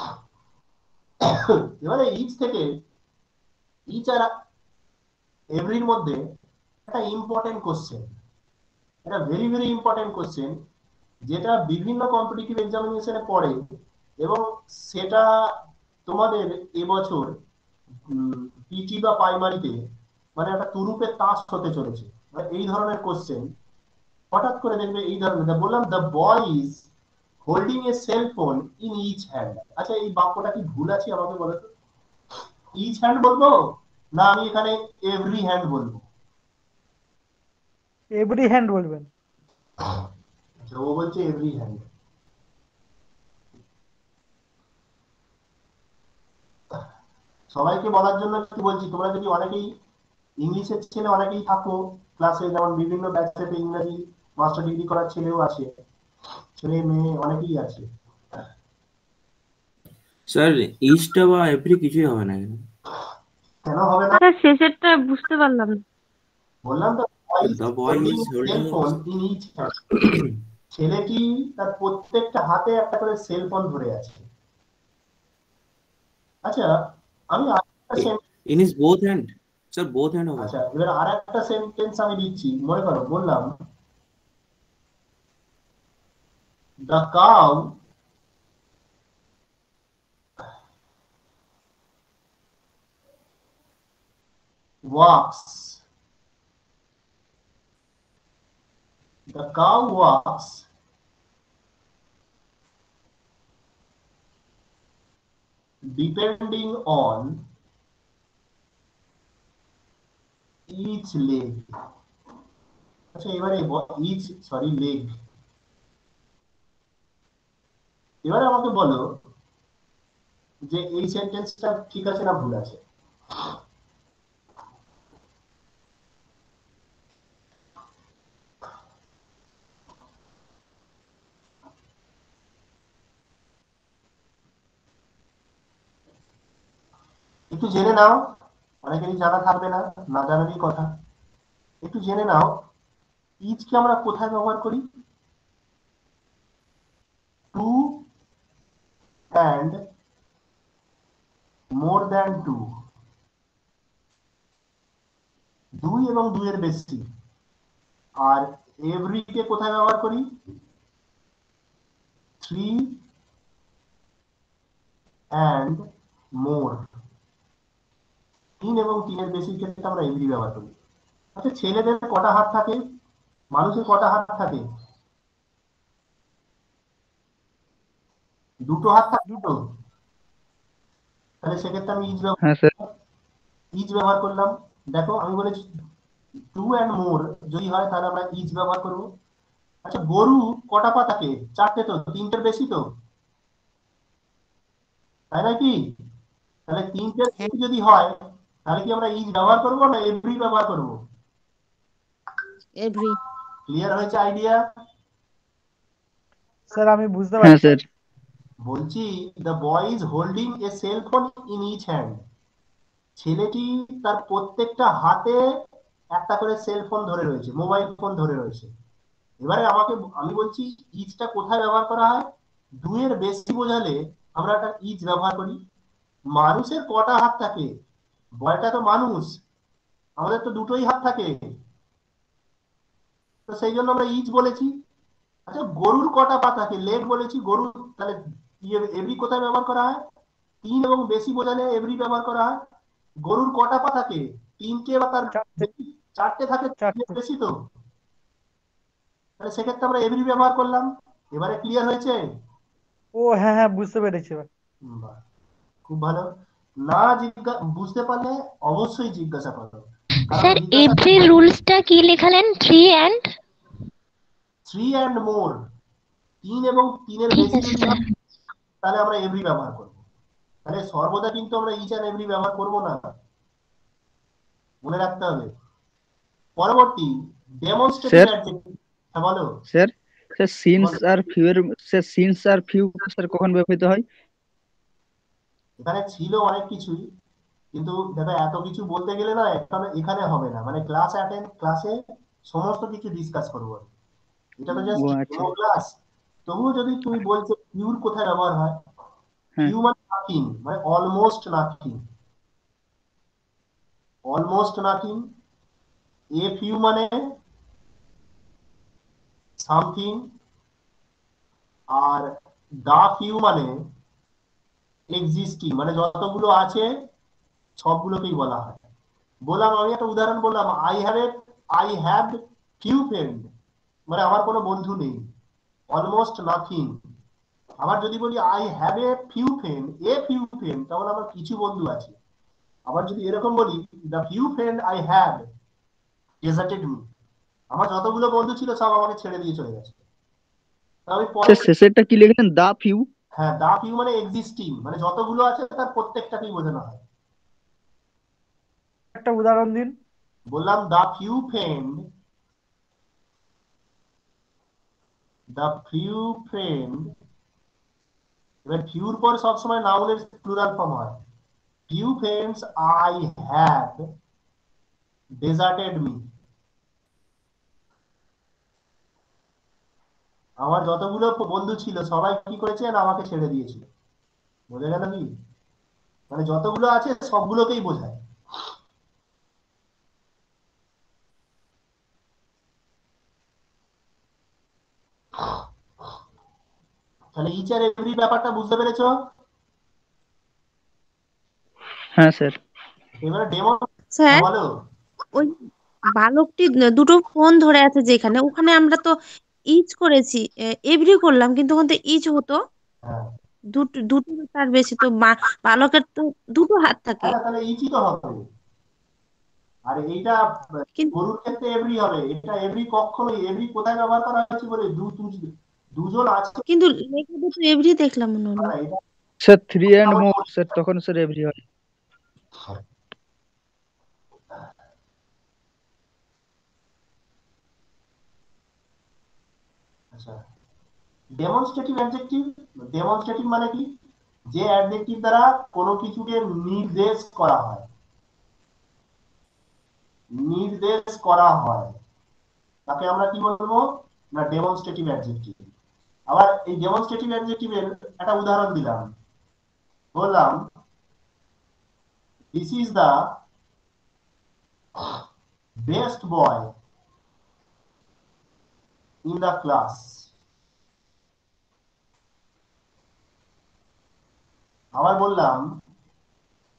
এবারে ইচ থেকে, ইচ আর এভরির মধ্যে একটা ইম্পর্টেন্ট কোশ্চেন, এটা ভেরি ভেরি ইম্পর্টেন্ট কোশ্চেন, যেটা বিভিন্ন কম্পিটিটিভ এক্সামিনেশনে পড়ে, এবং সেটা তোমাদের এবছর পিটি বা প্রাইমারিতে মানে একটা তুরুপের তাস হতে চলেছে। মানে এই ধরনের কোশ্চেন হঠাৎ করে দেখবে এই ধরনের, বললাম the boy is holding a cell phone in each hand. আচ্ছা, এই বাক্যটা কি ভুল আছে আমাকে বলো তো? ইচ হ্যান্ড বলবো না আমি এখানে এভরি হ্যান্ড বলবো? এভরি হ্যান্ড বলবেন। আচ্ছা, ও বলছে এভরি হ্যান্ড। সবাইকে বলার জন্য কি বলছি, তোমরা যদি অনেকেই ইংলিশের ছেলে অনেকেই থাকো ক্লাসে, যেমন বিভিন্ন ব্যাচে ইংরেজি মাস্টার ডিগ্রি করার ছেলেও আছে, ছেলে মেয়ে অনেকেই আছে। স্যার ইস্টটা বা এভরি কিছুই হবে না এখানে। কেন হবে না? স্যার শেষেরটা বুঝতে পারলাম না। বললাম তো, the boy is holding phone in each hand. ছেলেটি তার প্রত্যেকটা হাতে একটা করে সেল ফোন ধরে আছে। আচ্ছা, আমি আরেকটা in is both hand. Sir both hand হবে। আচ্ছা, এবার আরেকটা সেন্টেন্স আমি দিচ্ছি, মনে করো বললাম the cow walks, the cow walks depending on each leg। আচ্ছা, এবারে ইচ সরি লেগ, এবারে আমাকে বলো যে এই সেন্টেন্সটা ঠিক আছে না ভুল আছে? একটু জেনে নাও, অনেকেরই জানা থাকবে না, না জানারই কথা। একটু জেনে নাও, ইচকে আমরা কোথায় ব্যবহার করি? Two and more than two, দুই এবং দুইয়ের বেশি। আর এভরিকে কোথায় ব্যবহার করি? থ্রি অ্যান্ড মোর, তিন এবং তিনের বেশির ক্ষেত্রে আমরা এভরি ব্যবহার করি। আচ্ছা, ছেলেদের কটা হাত থাকে? মানুষের কটা হাত থাকে? দুটো হাত থাকে তো। তাহলে সেক্ষেত্রে আমি হ্যাঁ স্যার। ইজ ব্যবহার করলাম। দেখো আমি বলেছি 2 and more যদি হয় তাহলে আমরা ইজ ব্যবহার করব। আচ্ছা গরু কটা পা থাকে? 4টে তো, 3টের বেশি তো, তাই নাকি? তাহলে 3টের বেশি যদি হয় তাহলে কি আমরা ইজ ব্যবহার করব না এভরি ব্যবহার করব? এভরি। ক্লিয়ার হয়েছে আইডিয়া? স্যার আমি বুঝতে হ্যাঁ পারছি। স্যার। বলছি the boy is holding a cell phone in each hand. ছেলেটি তার প্রত্যেকটা হাতে একটা করে সেল ফোন ধরে রয়েছে, মোবাইল ফোন ধরে রয়েছে। এবারে আমি বলছি ইজটা কোথায় ব্যবহার করা হয়? 2 এর বেশি বোঝালে আমরা একটা ইজ ব্যবহার করি। মানুষের কটা হাত থাকে? বয়টা তো মানুষ, আমাদের তো দুটোই হাত থাকে, তো সেই জন্য আমরা ইজ বলেছি। আচ্ছা গরুর কটা পা থাকে? লেগ বলেছি। গরু তাহলে এভরি কোথায় ব্যবহার করা হয়? 3 এবং বেশি বোঝালে এভরি ব্যবহার করা হয়। গরুর কটা পা থাকে? 3টে বা তার 4টে থাকে, 3 বেশি তো, তাহলে সেক্ষেত্রে আমরা এভরি ব্যবহার করলাম। এবারে ক্লিয়ার হয়েছে? ও হ্যাঁ হ্যাঁ বুঝতে পেরেছি এবার। বাহ, খুব ভালো। না বুঝতে পারলে অবশ্যই জিজ্ঞাসা করো, কারণ স্যার জিজ্ঞাসা এভরি রুলসটা কি লেখালেন? 3 and 3 and more, 3 এবং 3-এর ঠিক বেশি আছে যদি স্যার। হয় তাহলে আমরা এভরি ব্যবহার করব। তাহলে সর্বদা কিন্তু আমরা ইচ এন্ড এভরি ব্যবহার করব না, মনে রাখতে হবে। পরবর্তী ডেমনস্ট্রেটিভ স্যার অ্যাডজেক্টিভ। হ্যাঁ বলো। স্যার স্যার সিন্স বলো। আর ফিউ এর sir since are few sir কখন ব্যবহৃত হয়? এখানে ছিল অনেক কিছুই, কিন্তু দেখো এত কিছু বলতে গেলে না এখানে হবে না, মানে ক্লাসে সমস্ত কিছু ডিসকাস করবো। এটা তো ও জাস্ট আচ্ছা। Demo class. তবুও যদি তুমি বলছো পিউর কোথায় ব্যবহার হয়? হ্যাঁ পিউ মানে নাথিং, মানে almost nothing. Almost nothing. A few মানে সামথিং। আর দা ফিউ মানে এক্সিস্টিং, মানে যতগুলো আছে সবগুলোকেই বলা হয়। বললাম, আমি একটা উদাহরণ বললাম, আই হ্যাভ ফিউ ফ্রেন্ড, মানে আমার কোনো বন্ধু নেই, অলমোস্ট নাথিং। আবার যদি বলি I have a few friend, তাহলে আমার কিছু বন্ধু আছে। আবার যদি এরকম বলি the few friend I have deserted me, আমার যতগুলো বন্ধু ছিল সব আমাকে ছেড়ে দিয়ে চলে গেছে। তা আমি পরে, স্যার শেষেরটা কি লিখলেন? The few? হ্যাঁ দা ফিউ মানে এক্সিস্টিং, মানে যতগুলো আছে তার প্রত্যেকটাকেই বোঝানো হয়। একটা উদাহরণ দিন। বললাম দ্য ফিউ ফ্রেন্ড। এবার ফিউর পর সবসময় নাউনের প্লুরাল ফর্ম হয়। Few friends I have deserted me, আমার যতগুলো বন্ধু ছিল সবাই কি করেছে না আমাকে ছেড়ে দিয়েছিল। বোঝা গেল কি? মানে যতগুলো আছে সবগুলোকেই বোঝায়। তাহলে ইচ আর এভরি ব্যাপারটা বুঝতে পেরেছো? হ্যাঁ স্যার। এবারে ডেমো। স্যার বলো। ওই বালকটি দুটো ফোন ধরে আছে যেখানে, ওখানে আমরা তো ইচ করেছি, এভরি করলাম, কিন্তু ওখানে তো ইচ হতো। হ্যাঁ দুটো দুটো বা তার বেশি তো বালকের তো দুটো হাত থাকে। হ্যাঁ, তাহলে ইচই তো হবে। আর এইটা কিন্তু গরুর ক্ষেত্রে এভরি হবে। এটা এভরি কখনোই, এভরি কোথায় ব্যবহার করা হচ্ছে বলে দুজন আছে। কিন্তু লেখাতে তো এভরি দেখলাম মনে হলো। না, এটা sir three and more sir, তখন স্যার এভরি হয়। আচ্ছা, ডেমনস্ট্রেটিভ অ্যাডজেক্টিভ। ডেমনস্ট্রেটিভ মানে কি? যে অ্যাডজেক্টিভ দ্বারা কোনো কিছুকে নির্দেশ করা হয়, নির্দেশ করা হয় তাকে আমরা কি বলবো? না ডেমনস্ট্রেটিভ অ্যাডজেক্টিভ। আবার এই ডেমনস্ট্রেটিভ অ্যাডজেক্টিভের একটা উদাহরণ দিলাম, বললাম this is the best boy in the class. আবার বললাম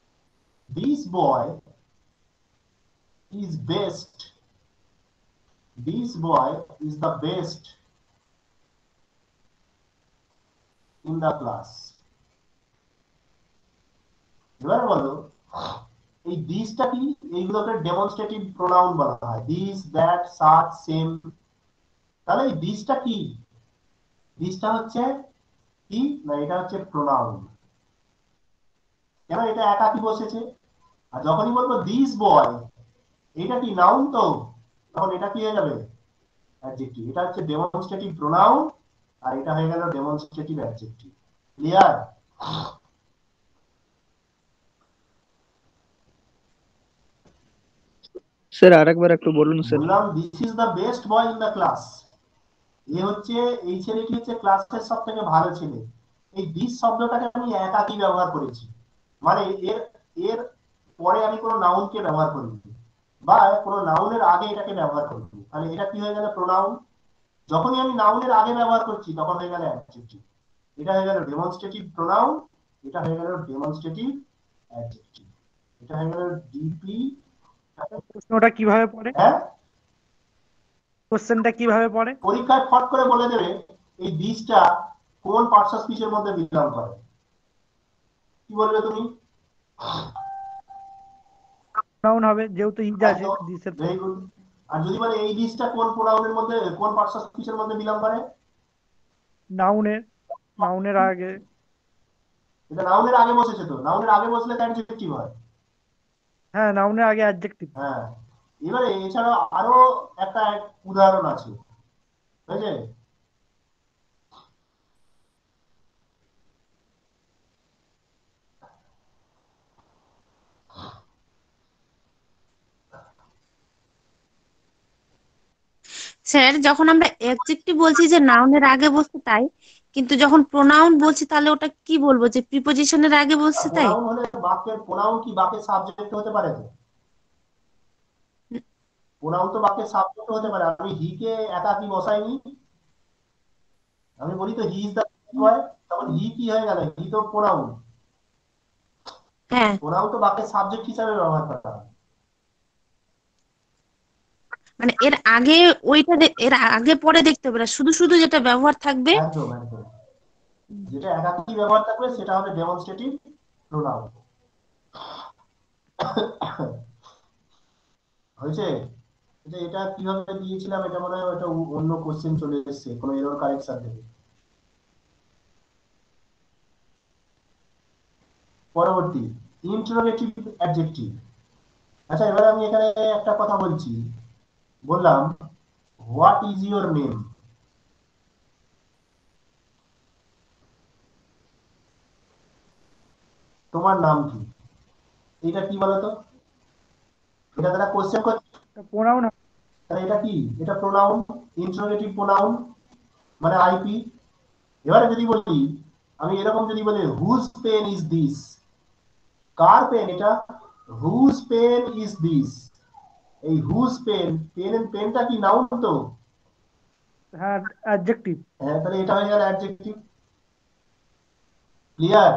this boy is best this boy is the best in the class. এবারে বলো এই দিসটা কি, এইগুলোকে ডেমনস্ট্রেটিভ প্রোনাউন বলা হয়, দিস দ্যাট সাচ সেম। তাহলে এই দিসটা কি, দিসটা হচ্ছে কি না, এটা হচ্ছে প্রোনাউন। কেন, এটা একাকি বসেছে। আর যখনই বলবো দিস বয়, এটা কি নাউন, তো তখন এটা কি হয়ে যাবে, অ্যাডজেক্টিভ। এটা হচ্ছে ডেমনস্ট্রেটিভ প্রোনাউন আর এটা হয়ে গেল ডেমনস্ট্রেটিভ অ্যাডজেক্টিভ। ক্লিয়ার? স্যার আরেকবার একটু বলুন স্যার। বললাম this is the best boy in the class, এ হচ্ছে, এই ছেলেটি হচ্ছে ক্লাসের সব থেকে ভালো ছেলে। এই দিস শব্দটাকে আমি একাকি ব্যবহার করেছি, মানে এর এর পরে আমি কোনো নাউনকে ব্যবহার করিনি বা কোনো নাউনের আগে এটাকে ব্যবহার করিনি। তাহলে এটা কি হয়ে গেল, প্রোনাউন। যখনই আমি নাউনের আগে ব্যবহার করছি তখন হয়ে গেল অ্যাডজেক্টিভ। এটা হয়ে গেল ডেমনস্ট্রেটিভ প্রোনাউন, এটা হয়ে গেল ডেমনস্ট্রেটিভ অ্যাডজেক্টিভ। এটা হয়ে গেল ডিপি। প্রশ্নটা কিভাবে পড়ে, হ্যাঁ, কোশ্চেনটা কিভাবে পড়ে? পরীক্ষায় ফট করে বলে দেবে এই দিসটা কোন পার্টস অফ স্পিচের মধ্যে বিলং করে। কি বলবে তুমি? প্রোনাউন হবে, যেহেতু ইজ আছে দিসের পর। Very good. আর যদি বলে এই দিসটা কোন প্রোনাউনের মধ্যে, কোন পার্টস অফ স্পিচের মধ্যে বিলং করে? নাউনের আগে। এটা নাউনের আগে বসেছে, তো নাউনের আগে বসলে তো অ্যাডজেক্টিভ হয়। হ্যাঁ, নাউনের আগে অ্যাডজেক্টিভ। হ্যাঁ, এবারে এছাড়া আরো একটা উদাহরণ আছে, বুঝলে? স্যার যখন আমরা অ্যাডজেক্টিভ বলছি যে নাউনের আগে বসছে তাই, কিন্তু যখন প্রোনাউন বলছি তাহলে ওটা কি বলবো, যে প্রিপোজিশনের আগে বসছে তাই? প্রোনাউন হলে বাক্যের, প্রোনাউন কি বাক্যের সাবজেক্ট হতে পারে? তো প্রোনাউন তো বাক্যের সাবজেক্ট হতে পারে। আমি হি কে একাকি বসাইনি, আমি বলি তো হি ইজ দ্য বয়, তখন হি কি হয়ে গেল, হি তো প্রোনাউন। হ্যাঁ, প্রোনাউন তো বাক্যের সাবজেক্ট হিসাবে ব্যবহার করা হয়। মানে এর আগে ওইটা এর আগে পরে দেখতে হবে না, শুধু শুধু যেটা ব্যবহার থাকবে। একদম একদম, যেটা একাকি ব্যবহার থাকবে সেটা হবে ডেমনস্ট্রেটিভ প্রোনাউন। হয়েছে? এটা কিভাবে দিয়েছিলাম, এটা মনে হয় এটা অন্য কোশ্চেন চলে এসেছে, কোনো এরর কারেকশন থেকে। পরবর্তী ইন্টারোগেটিভ অ্যাডজেক্টিভ। আচ্ছা, এবারে আমি এখানে একটা কথা বলছি, বললাম হোয়াট ইজ ইউর নেম, তোমার নাম কি? এটা কি বলতো, এটা তারা কোশ্চেন করছে, প্রোনাউন। তাহলে এটা কি, এটা প্রোনাউন, ইন্টারোগেটিভ প্রোনাউন মানে আইপি। এবারে যদি বলি, আমি এরকম যদি বলি হুজ পেন ইজ দিস, কার পেন এটা, হুজ পেন ইজ দিস, এই হুজ পেন, পেনটা কি নাউন তো? হ্যাঁ, অ্যাডজেক্টিভ। হ্যাঁ, তাহলে এটা হয়ে গেল অ্যাডজেক্টিভ। ক্লিয়ার?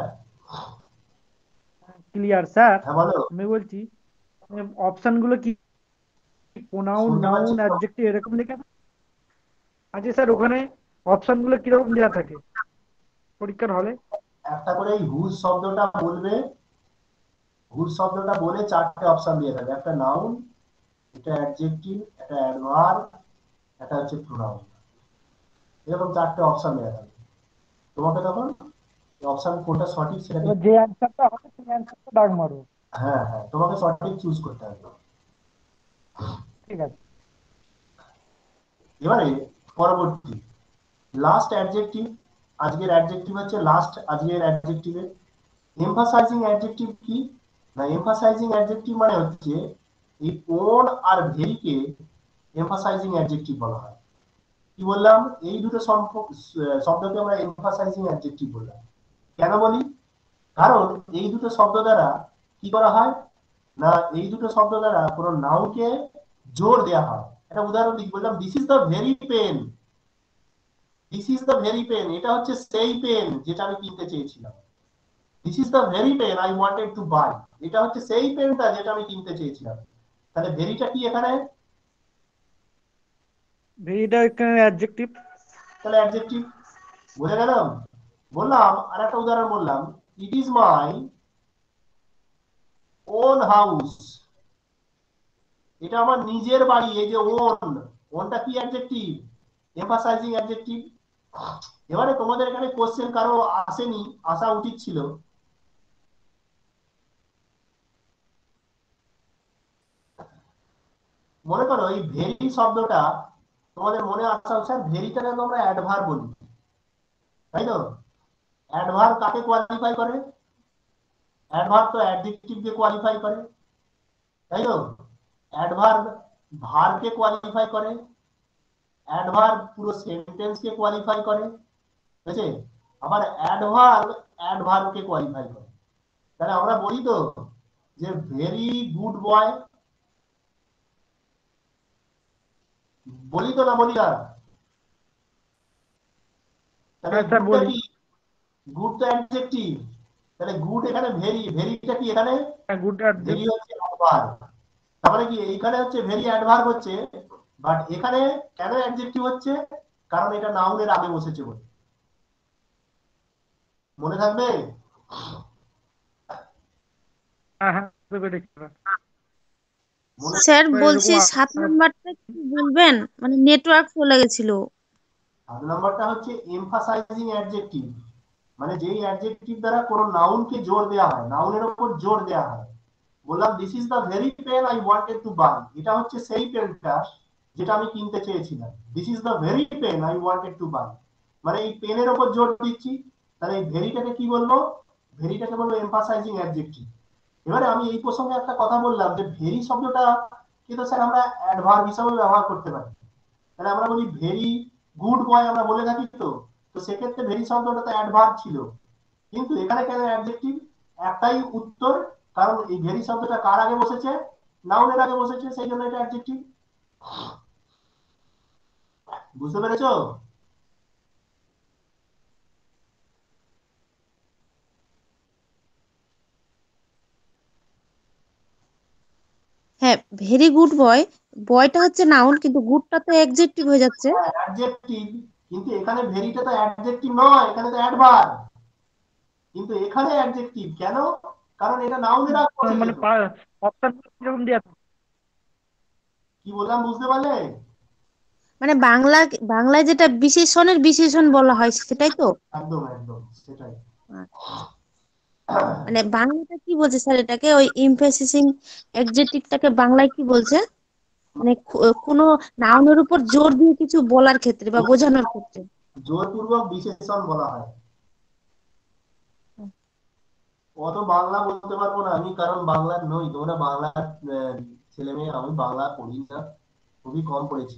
Clear sir. হ্যাঁ বলো। আমি বলছি অপশন গুলো কি, প্রোনাউন, শুনতে পাচ্ছি নাউন, তো? অ্যাডজেক্টিভ এরকম লেখা আছে স্যার। ওখানে অপশন গুলো কিরকম দেওয়া থাকে পরীক্ষার হলে? একটা করে এই হুজ শব্দটা বলবে, হুজ শব্দটা বলে চারটে অপশন দিয়ে থাকবে, একটা নাউন, এটা অ্যাডজেক্টিভ, একটা অ্যাডভার্ব, এটা হচ্ছে প্রোনাউন। এরকম চারটে অপশন দেওয়া থাকবে, তোমাকে তখন অপশন কোনটা সঠিক সেটা এবার যে অ্যান্সারটা হবে সেই অ্যান্সারটা দাগ মারো। হ্যাঁ হ্যাঁ, তোমাকে সঠিক চুজ করতে হবে। ঠিক আছে। এবারে পরবর্তী লাস্ট অ্যাডজেক্টিভ, আজকের অ্যাডজেক্টিভ হচ্ছে লাস্ট, আজকের অ্যাডজেক্টিভে এমফাসাইজিং অ্যাডজেক্টিভ কি না, এমফাসাইজিং অ্যাডজেক্টিভ মানে হচ্ছে এই ওন আর ভেরিকে এমফাসাইজিং অ্যাডজেক্টিভ বলা হয়। কি বললাম, এই দুটো শব্দকে আমরা এমফাসাইজিং অ্যাডজেক্টিভ বললাম। কেন বলি, কারণ এই দুটো শব্দ দ্বারা কি করা হয় না, এই দুটো শব্দ দ্বারা কোনো নাউনকে জোর দেওয়া হয়। একটা উদাহরণ দিই, বললাম this is the very pen, this is the very pen, এটা হচ্ছে সেই পেন যেটা আমি কিনতে চেয়েছিলাম। This is the very pen I wanted to buy, এটা হচ্ছে সেই পেনটা যেটা আমি কিনতে চেয়েছিলাম। তাহলে ভেরিটা কি এখানে, ভেরিটা এখানে অ্যাডজেক্টিভ। তাহলে অ্যাডজেক্টিভ। বুঝে গেলাম? বললাম আর একটা উদাহরণ বললাম, it is my own house. এটা আমার নিজের বাড়ি। এই যে ওনটা কি অ্যাডজেক্টিভ? Emphasising adjective. এবারে তোমাদের এখানে কোশ্চেন কারো আসেনি, আসা উচিত ছিল। মনে করো এই ভেরি শব্দটা তোমাদের মনে আসা স্যার ভেরিটাকে আমরা অ্যাডভার্ব বলি, তাই তো? অ্যাডভার্ব কাকে কোয়ালিফাই করে? অ্যাডভার্ব তো অ্যাডজেক্টিভকে কোয়ালিফাই করে, তাই তো? অ্যাডভার্ব ভার্বকে কোয়ালিফাই করে, অ্যাডভার্ব পুরো সেন্টেন্সকে কোয়ালিফাই করে, ঠিক আছে? আবার অ্যাডভার্বকে কোয়ালিফাই করে। তাহলে আমরা বলি তো যে ভেরি গুড বয়, বলি তো না বলি না? তাহলে হ্যাঁ স্যার গুডটা বলি। কি? গুড তো অ্যাডজেক্টিভ। তাহলে গুড এখানে ভেরিটা কি এখানে? হ্যাঁ গুড ভেরি অ্যাডজেক্টিভ। হচ্ছে অ্যাডভার্ব। তার মানে কি এইখানে হচ্ছে ভেরি অ্যাডভার্ব হচ্ছে, বাট এখানে কেন অ্যাডজেক্টিভ হচ্ছে? কারণ এটা নাউনের আগে বসেছে বলে। মনে থাকবে? হ্যাঁ হ্যাঁ ভেবে দেখতে পারেন। মনে স্যার বলছি এরকম 7 নাম্বারটা কি বলবেন, মানে নেটওয়ার্ক চলে গেছিল। 7 নাম্বারটা হচ্ছে এমফাসাইজিং অ্যাডজেক্টিভ, মানে যেই অ্যাডজেক্টিভ দ্বারা কোনো নাউনকে জোর দেওয়া হয়, নাউনের উপর জোর দেওয়া হয়। বললাম this is the very pen I wanted to buy. এটা হচ্ছে সেই পেনটা যেটা আমি কিনতে চেয়েছিলাম। This is the very pen I wanted to buy, মানে এই পেনের উপর জোর দিচ্ছি। তাহলে এই ভেরিটাকে কি বলবো? ভেরিটাকে বলবো এমফাসাইজিং অ্যাডজেক্টিভ। এবারে আমি এই প্রসঙ্গে একটা কথা বললাম যে ভেরি শব্দটা কিন্তু স্যার আমরা অ্যাডভার্ব হিসেবে ব্যবহার করতে পারি। তাহলে আমরা বলি ভেরি গুড বয়, আমরা বলে থাকি তো। তো সেক্ষেত্রে ভেরি শব্দটা তো অ্যাডভার্ব ছিল, কিন্তু এখানে কেন অ্যাডজেক্টিভ? একটাই উত্তর, কারণ এই ভেরি শব্দটা কার আগে বসেছে? নাউনের আগে বসেছে, সেই জন্য এটা অ্যাডজেক্টিভ। বুঝতে পেরেছো? হ্যাঁ, ভেরি গুড বয়, বয়টা হচ্ছে নাউন কিন্তু গুডটা তো অ্যাডজেক্টিভ হয়ে যাচ্ছে। অ্যাডজেক্টিভ, কিন্তু এখানে ভেরিটা তো অ্যাডজেক্টিভ নয়, এখানে তো অ্যাডভার্ব। কিন্তু এখানে অ্যাডজেক্টিভ কেন? কারণ এটা নাউনের আগে বসেছে মানে তো। অপশন কিরকম দেওয়া থাকে? কি বললাম বুঝতে পারলে? মানে বাংলায় যেটা বিশেষণের বিশেষণ বলা হয় সেটাই তো। একদম একদম সেটাই। মানে বাংলাটা কি বলছে স্যার এটাকে, ওই এমফেসিসিং অ্যাডজেক্টিভটাকে বাংলায় কি বলছে? মানে কোনো নাউনের উপর জোর দিয়ে কিছু বলার ক্ষেত্রে বা বোঝানোর ক্ষেত্রে। জোরপূর্বক বিশেষণ বলা হয়। অত বাংলা বলতে পারবো না আমি, কারণ বাংলার নই। তোমরা বাংলার ছেলে মেয়ে, আমি বাংলা পড়ি না, খুবই কম পড়েছি।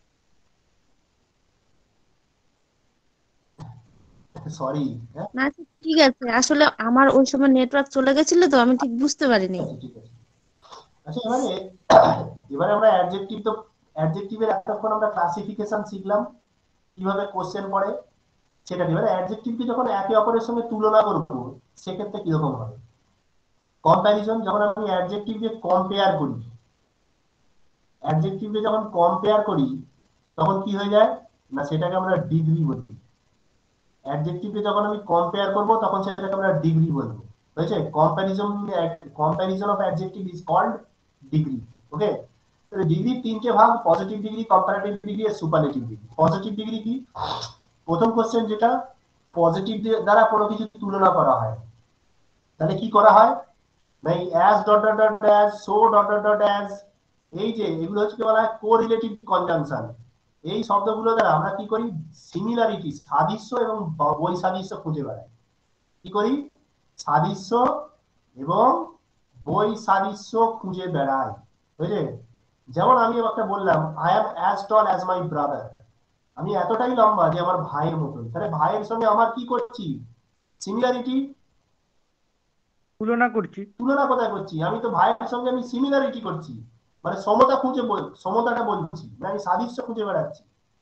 সরি। হ্যাঁ, না আচ্ছা, ঠিক আছে, আসলে আমার ওই সময় নেটওয়ার্ক চলে গেছিল তো আমি ঠিক বুঝতে পারিনি। ঠিক আছে ঠিক আছে। আচ্ছা এবারে এবারে আমরা অ্যাডজেক্টিভ তো, অ্যাডজেক্টিভের এতক্ষণ আমরা ক্লাসিফিকেশন শিখলাম, কিভাবে কোশ্চেন পড়ে সেটা। এবারে অ্যাডজেক্টিভকে যখন একে অপরের সঙ্গে তুলনা করবো, সেক্ষেত্রে কিরকম হবে? কম্প্যারিজন, যখন আমি অ্যাডজেক্টিভকে কম্পেয়ার করি, অ্যাডজেক্টিভকে যখন কম্পেয়ার করি তখন কি হয়ে যায় না, সেটাকে আমরা ডিগ্রি বলি। অ্যাডজেক্টিভকে যখন আমি কম্পেয়ার করব তখন সেটাকে আমরা ডিগ্রি বলবো। হয়েছে? Comparison of adjective is called degree. Okay? তাহলে ডিগ্রি তিনটে ভাগ: পজিটিভ ডিগ্রি, কম্পারেটিভ ডিগ্রি আর সুপারলেটিভ ডিগ্রি। পজিটিভ ডিগ্রি কি? প্রথম কোশ্চেন যেটা, পজিটিভ দ্বারা কোনো কিছু তুলনা করা হয়, তাহলে কি করা হয় না, এই as dot dot dot as, so dot dot dot as, এই যে এগুলো হচ্ছে কি বলা হয় কোরিলেটিভ কনজাংশন। এই শব্দগুলো দ্বারা আমরা কি করি? সিমিলারিটি, সাদৃশ্য এবং বৈসাদৃশ্য খুঁজে বেড়াই। কি করি? সাদৃশ্য এবং বৈসাদৃশ্য খুঁজে বেড়াই। বুঝলে? যেমন আমি একটা বললাম, I am as tall as my brother. আমি এতটাই লম্বা যে আমার ভাইয়ের মতন। তাহলে ভাইয়ের সঙ্গে আমার কি করছি? সিমিলারিটি। তুলনা করছি। তুলনা কোথায় করছি? আমি তো ভাইয়ের সঙ্গে আমি সিমিলারিটি করছি, মানে সমতা খুঁজে, সমতাটা বলছি, মানে আমি সাদৃশ্য খুঁজে বেড়াচ্ছি।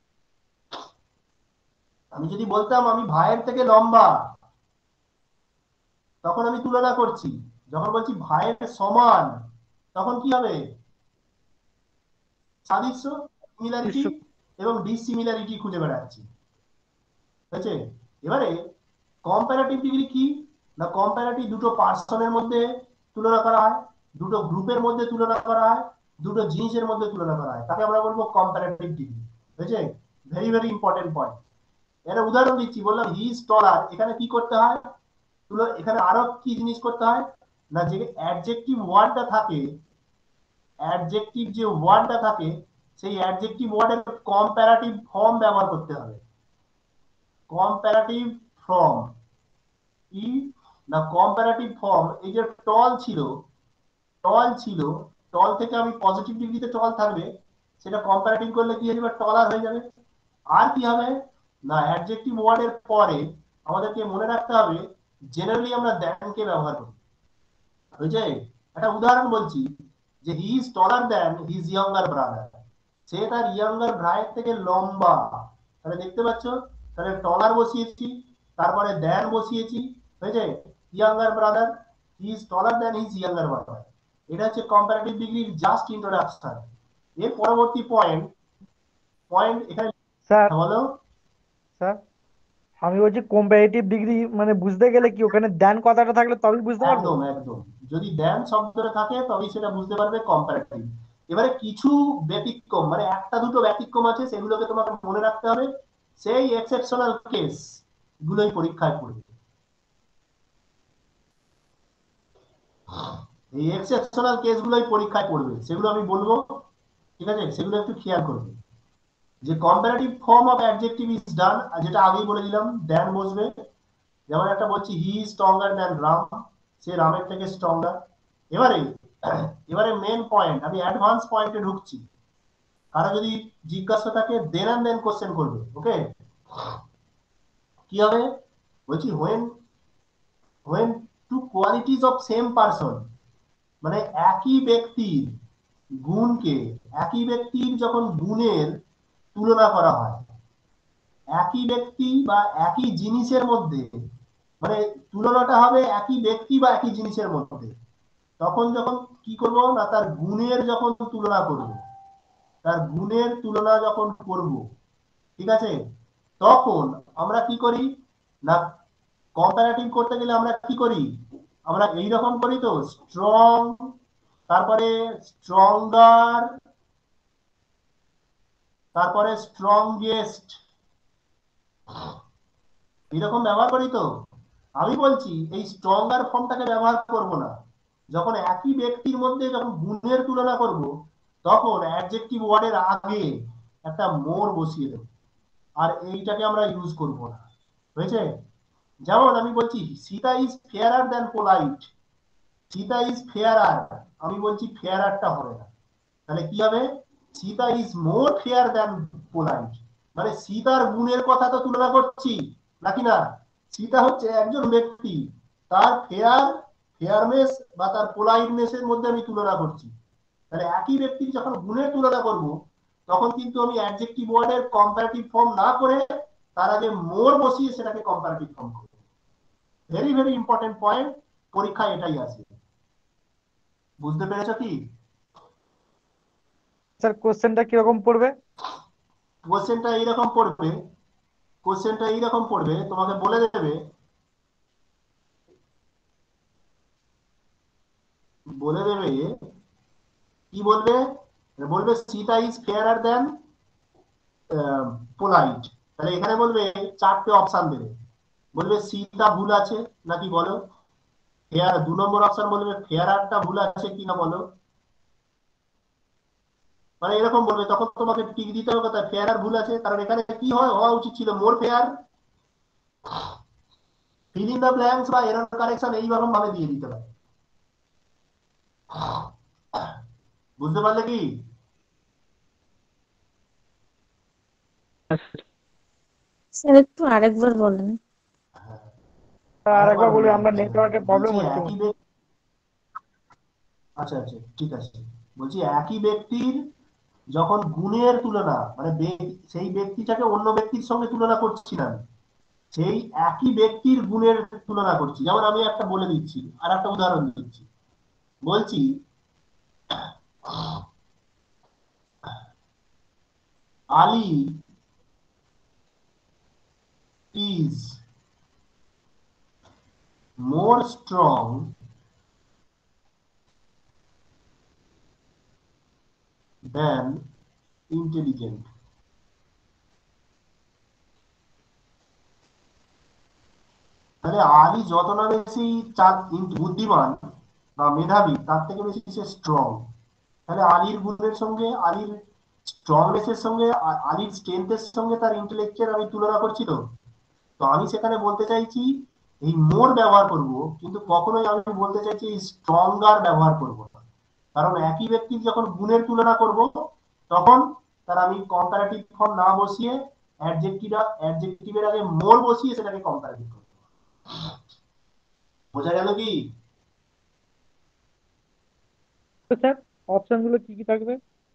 আমি যদি বলতাম আমি ভাইয়ের থেকে লম্বা, তখন আমি তুলনা করছি। যখন বলছি ভাইয়ের সমান, তখন কি হবে? সাদৃশ্য, সিমিলারিটি। বিশ্ব। এবং ডিসিমিলারিটি খুঁজে বেড়াচ্ছি, ঠিক আছে? এবারে কম্পারেটিভ ডিগ্রি কি না, কম্পারেটিভ দুটো পার্সনের মধ্যে তুলনা করা হয়, দুটো গ্রুপের মধ্যে তুলনা করা হয়, দুটো জিনিসের মধ্যে তুলনা করা হয়, তাকে আমরা বলবো কম্পারেটিভ ডিগ্রি, বুঝেছে? Very very important point. এর উদাহরণ দিচ্ছি, বললাম হি ইজ টলার, এখানে কি করতে হয়, এখানে আরো কি জিনিস করতে হয় না, যে অ্যাডজেক্টিভ ওয়ার্ডটা থাকে, অ্যাডজেক্টিভ যে ওয়ার্ডটা থাকে সেই অ্যাডজেক্টিভ ওয়ার্ডের কম্পারেটিভ ফর্ম ব্যবহার করতে হবে। কম্পারেটিভ ফর্ম কি না, কম্পারেটিভ ফর্ম, এই যে টল ছিল, টল ছিল, টল থেকে আমি পজিটিভ ডিগ্রিতে টল থাকবে, সেটা কম্পারেটিভ করলে কি হয়ে যাবে, টলার হয়ে যাবে। আর কি হবে না, অ্যাডজেক্টিভ ওয়ার্ডের পরে আমাদেরকে মনে রাখতে হবে জেনারেলি আমরা দ্যানকে ব্যবহার করি, বুঝছে? একটা উদাহরণ বলছি, যে he is taller than his younger brother, সে তার ইয়াঙ্গার ভাইয়ের থেকে লম্বা। তাহলে দেখতে পাচ্ছ, তাহলে টলার বসিয়েছি, তারপরে দ্যান বসিয়েছি, বুঝছে? Younger brother, he is taller than his younger brother. এটা হচ্ছে কম্পারেটিভ ডিগ্রির জাস্ট ইন্ট্রোডাকশন। এর পরবর্তী পয়েন্ট এখানে স্যার বলো। স্যার আমি বলছি কম্পারেটিভ ডিগ্রি মানে বুঝতে গেলে কি ওখানে দেন কথাটা থাকলে তবেই বুঝতে পারবো? একদম একদম, যদি দেন শব্দটা থাকে তবেই সেটা বুঝতে পারবে কম্পারেটিভ। এবারে কিছু ব্যতিক্রম, মানে একটা দুটো ব্যতিক্রম আছে, সেগুলোকে তোমাকে মনে রাখতে হবে, সেই এক্সেপশনাল কেস গুলোই পরীক্ষায় পড়বে। এই এক্সেপশনাল কেস গুলোই পরীক্ষায় পড়বে, সেগুলো আমি বলবো, ঠিক আছে? সেগুলো একটু খেয়াল করবে। যে comparative form of adjective is done, যেটা আগেই বলে দিলাম, দেন বসবে। যেমন একটা বলছি he is stronger than Ram, সে রামের থেকে স্ট্রঙ্গার। এবারে এবারে মেন পয়েন্ট, আমি অ্যাডভান্স পয়েন্টে ঢুকছি। কারো যদি জিজ্ঞাসা থাকে দেন এন্ড দেন কোশ্চেন করবে, ওকে? কি হবে বলছি, when when two qualities of same person, মানে একই ব্যক্তির গুণকে, একই ব্যক্তির যখন গুণের তুলনা করা হয়, একই ব্যক্তি বা একই জিনিসের মধ্যে, মানে তুলনাটা হবে একই ব্যক্তি বা একই জিনিসের মধ্যে, তখন যখন কি করব না, তার গুণের যখন তুলনা করব, তার গুণের তুলনা যখন করব, ঠিক আছে? তখন আমরা কি করি না, কম্পারেটিভ করতে গেলে আমরা কি করি, আমরা এইরকম করি তো, স্ট্রং, তারপরে স্ট্রঙ্গার, তারপরে স্ট্রংগেস্ট, এরকম ব্যবহার করি তো। আমি বলছি এই স্ট্রঙ্গার ফর্মটাকে ব্যবহার করব না, যখন একই ব্যক্তির মধ্যে যখন গুণের তুলনা করব, তখন অ্যাডজেক্টিভ ওয়ার্ডের আগে একটা মোর বসিয়ে দেব, আর এইটাকে আমরা ইউজ করব না, হয়েছে? যেমন আমি বলছি Sita is fairer than polite, Sita is fairer, আমি বলছি ফেয়ারারটা হবে না, তাহলে কি হবে, Sita is more fair than polite, মানে সীতার গুণের কথা তো তুলনা করছি নাকি না? সীতা হচ্ছে একজন ব্যক্তি, তার ফেয়ারনেস বা তার পোলাইটনেস এর মধ্যে আমি তুলনা করছি। তাহলে একই ব্যক্তির যখন গুণের তুলনা করব, তখন কিন্তু আমি অ্যাডজেক্টিভ ওয়ার্ডের কম্পারেটিভ ফর্ম না করে তার আগে মোর বসিয়ে সেটাকে কম্পারেটিভ ফর্ম করব। ভেরি ভেরি ইম্পর্টেন্ট পয়েন্ট, পরীক্ষায় এটাই আছে। বুঝতে পেরেছো কি? স্যার কোশ্চেনটা কিরকম পড়বে? কোশ্চেনটা এইরকম পড়বে, কোশ্চেনটা এইরকম পড়বে, তোমাকে বলে দেবে, বলে দেবে কি বলবে, বলবে Sita is fairer than polite. তাহলে এখানে বলবে চারটে অপশন দেবে, বলবে সীতা ভুল আছে নাকি বলো, ফেয়ার 2 নম্বর অপশন বলবে ফেয়ারারটা ভুল আছে কিনা বলো, মানে এরকম বলবে। তখন তোমাকে টিক দিতে হবে কোথায়, ফেয়ারার ভুল আছে, কারণ এখানে কি হওয়া উচিত ছিল, more fair, fill in the blanks বা এরর কারেকশন এইরকম ভাবে দিয়ে দিতে পারে। বুঝতে পারলে কি? স্যার একটু আরেকবার বলেন। আর একবার বলি, আমরা নেটওয়ার্কের প্রবলেম বলছি হচ্ছে। একই আচ্ছা আচ্ছা ঠিক আছে, বলছি একই ব্যক্তির যখন গুণের তুলনা, মানে সেই ব্যক্তিটাকে অন্য ব্যক্তির সঙ্গে তুলনা করছি না, সেই একই ব্যক্তির গুণের তুলনা করছি। যেমন আমি একটা বলে দিচ্ছি, আর একটা উদাহরণ দিচ্ছি, বলছি Ali is more strong than intelligent. তাহলে আলী যত না বেশি বুদ্ধিমান বা মেধাবী তার থেকে বেশি সে স্ট্রং। তাহলে আলীর গুণের সঙ্গে আলীর স্ট্রংনেসের সঙ্গে আলীর স্ট্রেংথের সঙ্গে তার ইন্টেলেকচুয়াল আমি তুলনা করছি। তো আমি সেখানে বলতে চাইছি এই মোর ব্যবহার করব, কিন্তু কখনোই আমি বলতে চাইছি এই স্ট্রঙ্গার ব্যবহার করব না। কারণ একই ব্যক্তির যখন গুণের তুলনা করব তখন তার আমি কম্পারেটিভ ফর্ম না বসিয়ে অ্যাডজেক্টিভের আগে মোর বসিয়ে সেটাকে কম্পারেটিভ করব। বোঝা গেল কি? তো স্যার অপশন গুলো কি কি থাকবে?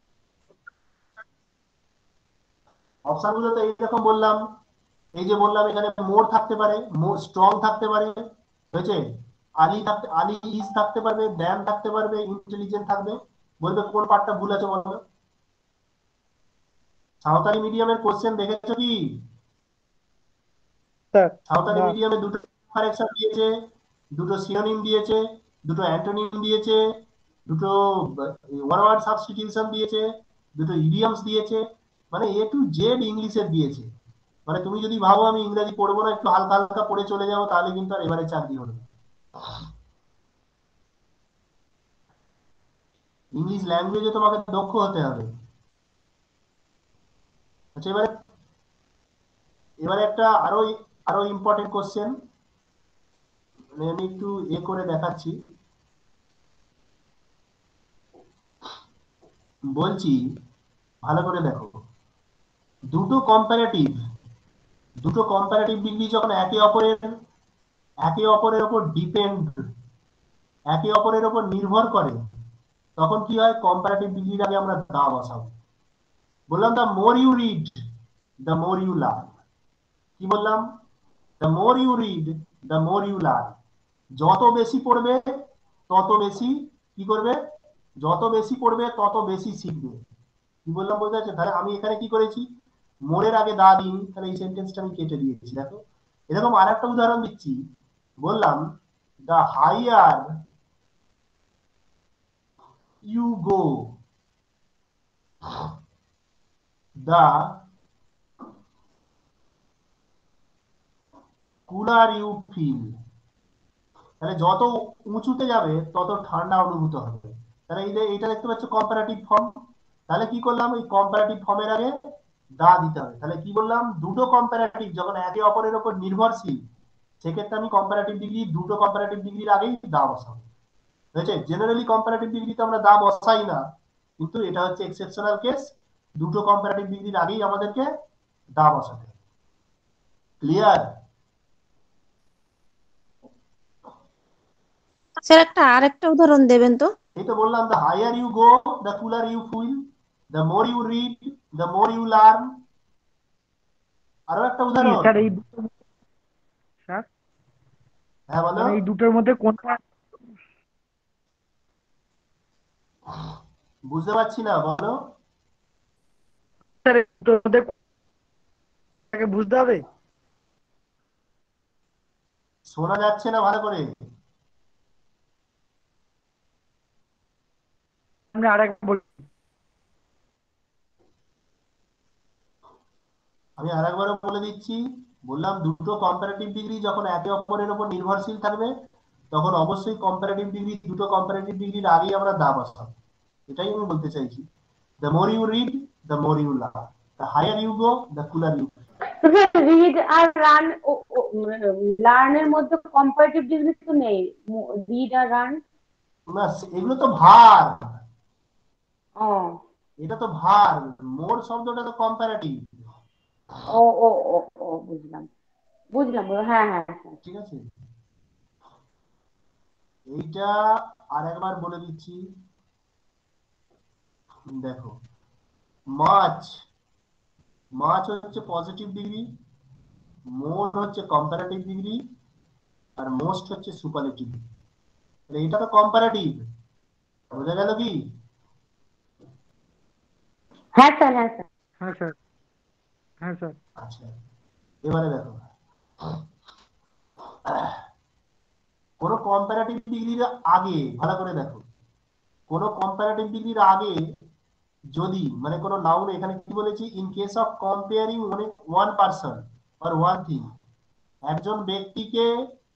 অপশন গুলো তো এইরকম বললাম, এই যে বললাম এখানে মোর থাকতে পারে, মোর স্ট্রং থাকতে পারে, হয়েছে, আলী ইজ থাকতে পারবে, দ্যান থাকতে পারবে, ইন্টেলিজেন্ট থাকবে। বলবে কোন পার্টটা ভুল আছে বলো। সাঁওতালি মিডিয়ামের কোশ্চেন দেখেছো কি? স্যার সাঁওতালি না মিডিয়ামে দুটো কারেকশন দিয়েছে, দুটো সিনোনিম দিয়েছে, দুটো অ্যান্টোনিম দিয়েছে, দুটো ওয়ান ওয়ার্ড সাবস্টিটিউশন দিয়েছে, দুটো ইডিয়মস দিয়েছে, মানে এ টু জেড ইংলিশের দিয়েছে। মানে তুমি যদি ভাবো আমি ইংরেজি পড়বো না, একটু হালকা হালকা পড়ে চলে যাবো, তাহলে কিন্তু আর এবারে চাকরি হবে না। ইংলিশ ল্যাঙ্গুয়েজে তোমাকে দক্ষ হতে হবে। আচ্ছা, এবারে এবারে একটা আরো আরো ইম্পর্টেন্ট কোশ্চেন, মানে আমি একটু করে দেখাচ্ছি। বলছি ভালো করে দেখো, দুটো কম্পারেটিভ ডিগ্রি যখন একে অপরের উপর ডিপেন্ড, একে অপরের উপর নির্ভর করে, তখন কি হয়? কম্পারেটিভ ডিগ্রির আগে আমরা দা বসাবো। বললাম the more you read the more you learn. কি বললাম? The more you read the more you learn. যত বেশি পড়বে তত বেশি কি করবে? যত বেশি পড়বে তত বেশি শিখবে। কি বললাম বোঝা যাচ্ছে? তাহলে আমি এখানে কি করেছি? মোরের আগে দা দিইনি, তাহলে এই সেন্টেন্সটা আমি কেটে দিয়েছি। দেখো এরকম আর একটা উদাহরণ দিচ্ছি। বললাম the higher you go the cooler you feel. তাহলে যত উঁচুতে যাবে তত ঠান্ডা অনুভূত হবে। তাহলে এইটা দেখতে পাচ্ছ কম্পারেটিভ ফর্ম। তাহলে কি করলাম? এই কম্পারেটিভ ফর্মের আগে দা দিতে হবে। তাহলে কি বললাম? দুটো কম্পারেটিভ যখন একে অপরের উপর নির্ভরশীল, সেক্ষেত্রে আমি দুটো কম্পারেটিভ ডিগ্রির আগেই দা বসাবো। হয়েছে? জেনারেলি কম্পারেটিভ ডিগ্রিতে আমরা দা বসাই না, কিন্তু এটা হচ্ছে এক্সেপশনাল কেস। দুটো কম্পারেটিভ ডিগ্রির আগেই আমাদেরকে দা বসাতে হবে। ক্লিয়ার? স্যার আরেকটা উদাহরণ দেবেন তো? এই তো বললাম, the higher you go the cooler you feel, the more you read the more you learn. আরো একটা উদাহরণ। স্যার এই স্যার হ্যাঁ বলো। মানে এই দুটোর মধ্যে কোনটা? বুঝতে পারছি না, বলো। স্যার এই দুটোর মধ্যে কোনটাকে বুঝতে হবে? শোনা যাচ্ছে না ভালো করে। আমি আরেকবার আমি আরেকবারও বলে দিচ্ছি। বললাম দুটো কম্পারেটিভ ডিগ্রি যখন একে অপরের উপর নির্ভরশীল থাকবে, তখন অবশ্যই দুটো কম্পারেটিভ ডিগ্রির আগেই আমরা দা বসাবো। এটাই আমি বলতে চাইছি। The more you read the more you learn, the higher you go the cooler you. Read আর রান, লার্নের মধ্যে কম্পারেটিভ ডিগ্রি তো নেই, রিড আর রান। না, এগুলো তো ভার। ও এটা তো ভার। মোর শব্দটা তো কম্পারেটিভ। ও ও ও ও বুঝলাম বুঝলাম, হ্যাঁ হ্যাঁ হ্যাঁ। ঠিক আছে, এইটা আর একবার বলে দিচ্ছি। দেখো, মাছ মাছ হচ্ছে পজিটিভ ডিগ্রি, মোর হচ্ছে কম্পারেটিভ ডিগ্রি, আর মোস্ট হচ্ছে সুপারলেটিভ ডিগ্রি। এটা তো কম্পারেটিভ। বোঝা গেল কি? হ্যাঁ স্যার, হ্যাঁ স্যার। হ্যাঁ স্যার। হ্যাঁ স্যার। আচ্ছা, এবারে দেখো, কোন কম্পারেটিভ ডিগ্রির আগে ভালো করে দেখো, কোন কম্পারেটিভ ডিগ্রির আগে যদি মানে কোন নাউন, এখানে কি বলেছি, in case of comparing one person or one thing, একজন ব্যক্তিকে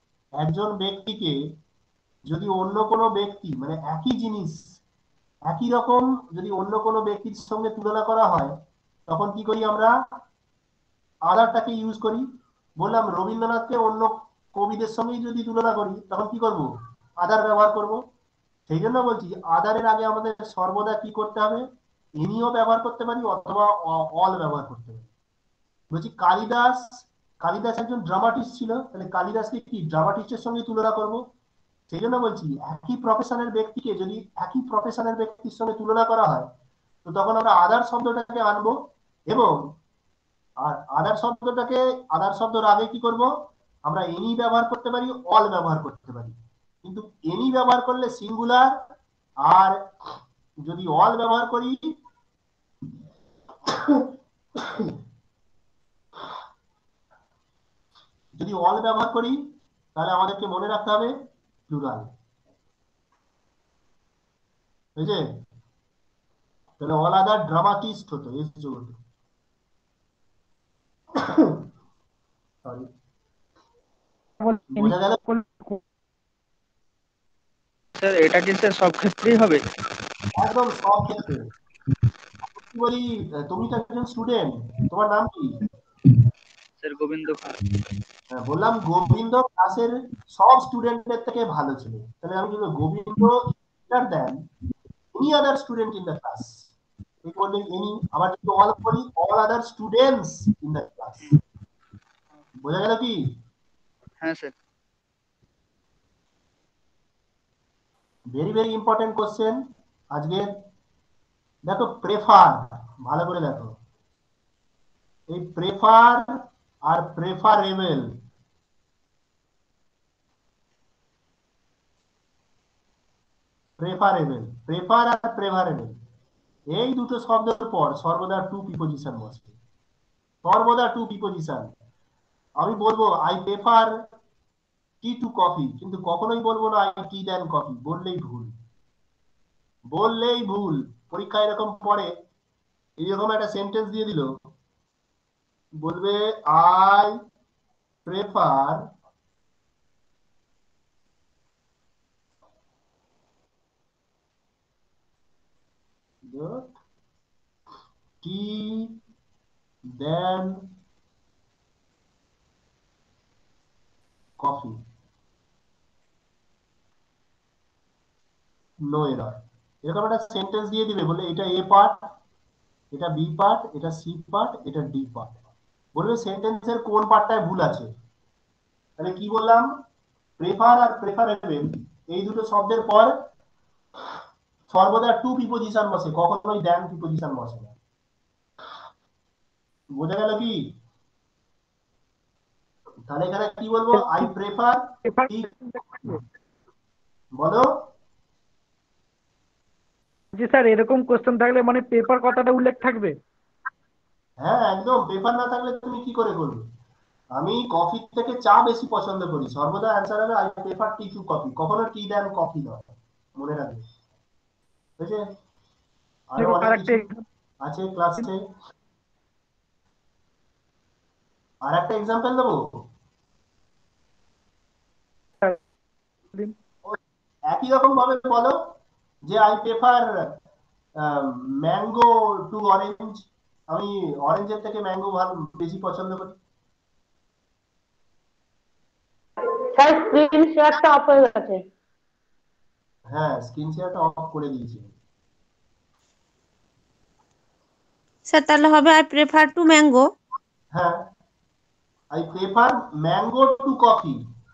যদি অন্য কোনো ব্যক্তি মানে একই জিনিস একই রকম যদি অন্য কোনো ব্যক্তির সঙ্গে তুলনা করা হয়, তখন কি করি আমরা, আদারটাকে ইউজ করি। বললাম রবীন্দ্রনাথকে অন্য কবিদের সঙ্গে যদি তুলনা করি, তখন কি করব, আদার ব্যবহার করব। সেই জন্য বলছি আদারের আগে আমাদের সর্বদা কি করতে হবে, এনিও ব্যবহার করতে পারি অথবা অল ব্যবহার করতে পারি। বলছি কালিদাস একজন ড্রামাটিস্ট ছিল, তাহলে কালিদাসকে কি ড্রামাটিস্টের সঙ্গে তুলনা করব। সেই জন্য বলছি একই প্রফেশনের ব্যক্তিকে যদি একই প্রফেশনের ব্যক্তির সঙ্গে তুলনা করা হয়, তো তখন আমরা আদার শব্দটাকে আনবো, এবং আর আদার শব্দের আগে কি করব, আমরা এনি ব্যবহার করতে পারি, অল ব্যবহার করতে পারি। কিন্তু এনি ব্যবহার করলে সিঙ্গুলার, আর যদি অল ব্যবহার করি তাহলে আমাদেরকে মনে রাখতে হবে প্লুরাল। বুঝলে? তাহলে অল আদার ড্রামাটিস্ট হতো, এস যোগ হতো। সরি, বোঝা গেল? স্যার এটা কি স্যার সব ক্ষেত্রেই হবে? একদম সব ক্ষেত্রে। কি বলি, তুমি তো একজন স্টুডেন্ট, তোমার নাম কি? স্যার গোবিন্দ খান। বললাম গোবিন্দ ক্লাসের সব স্টুডেন্টদের থেকে ভালো ছিল, তাহলে আমি যদি Gobinda better then any other student in the class, এই বললে এনি, আবার যদি অল করি all other students in the class. বোঝা গেল কি? হ্যাঁ sir. Very very important question আজকে। দেখো প্রেফার, ভালো করে দেখো, এই প্রেফার আর প্রেফারেবল, প্রেফার আর প্রেফারেবল, এই দুটো শব্দের পর সর্বদা টু প্রিপোজিশন বসে, সর্বদা টু প্রিপোজিশন। আমি বলবো I prefer tea to coffee, কিন্তু কখনোই বলবো না আই টি দেন কফি, বললেই ভুল। পরীক্ষা এরকম পড়ে, এইরকম একটা সেন্টেন্স দিয়ে দিল, বলবে I prefer tea then coffee, no error. এরকম একটা সেন্টেন্স দিয়ে দিবে, বলে এটা এ পার্ট, এটা বি পার্ট, এটা সি পার্ট, এটা ডি পার্ট, বলবে সেন্টেন্সের কোন পার্টটায় ভুল আছে। তাহলে কি বললাম, প্রেফার আর প্রেফারেবল এই দুটো শব্দের পর সর্বদা টু প্রিপোজিশন বসে, কখনোই দেন প্রিপোজিশন বসে না। বোঝা গেল কি? তাহলে এখানে কি বলবো, আই প্রেফার, বলো। জি স্যার, এরকম কোশ্চেন থাকলে মানে পেপার কথাটা উল্লেখ থাকবে? হ্যাঁ একদম, পেপার না থাকলে তুমি কি করে করবে। আমি কফি থেকে চা বেশি পছন্দ করি, সর্বদা অ্যান্সার হবে I prefer tea to coffee, কখনো টি দেন কফি নয়, মনে রাখবে। বুঝেছে? আরো অনেক আরেকটা কিছু আছে ক্লাসে, আর একটা এক্সাম্পল দেবো। একই রকম ভাবে বলো যে I prefer mango to orange, আমি অরেঞ্জের থেকে ম্যাঙ্গো বেশি পছন্দ করি। স্যার স্ক্রিন শেয়ারটা অফ হয়ে গেছে। হ্যাঁ, স্ক্রিন শেয়ারটা অফ করে দিয়েছি। স্যার তাহলে হবে আই প্রেফার টু ম্যাঙ্গো। হ্যাঁ, I prefer mango to coffee.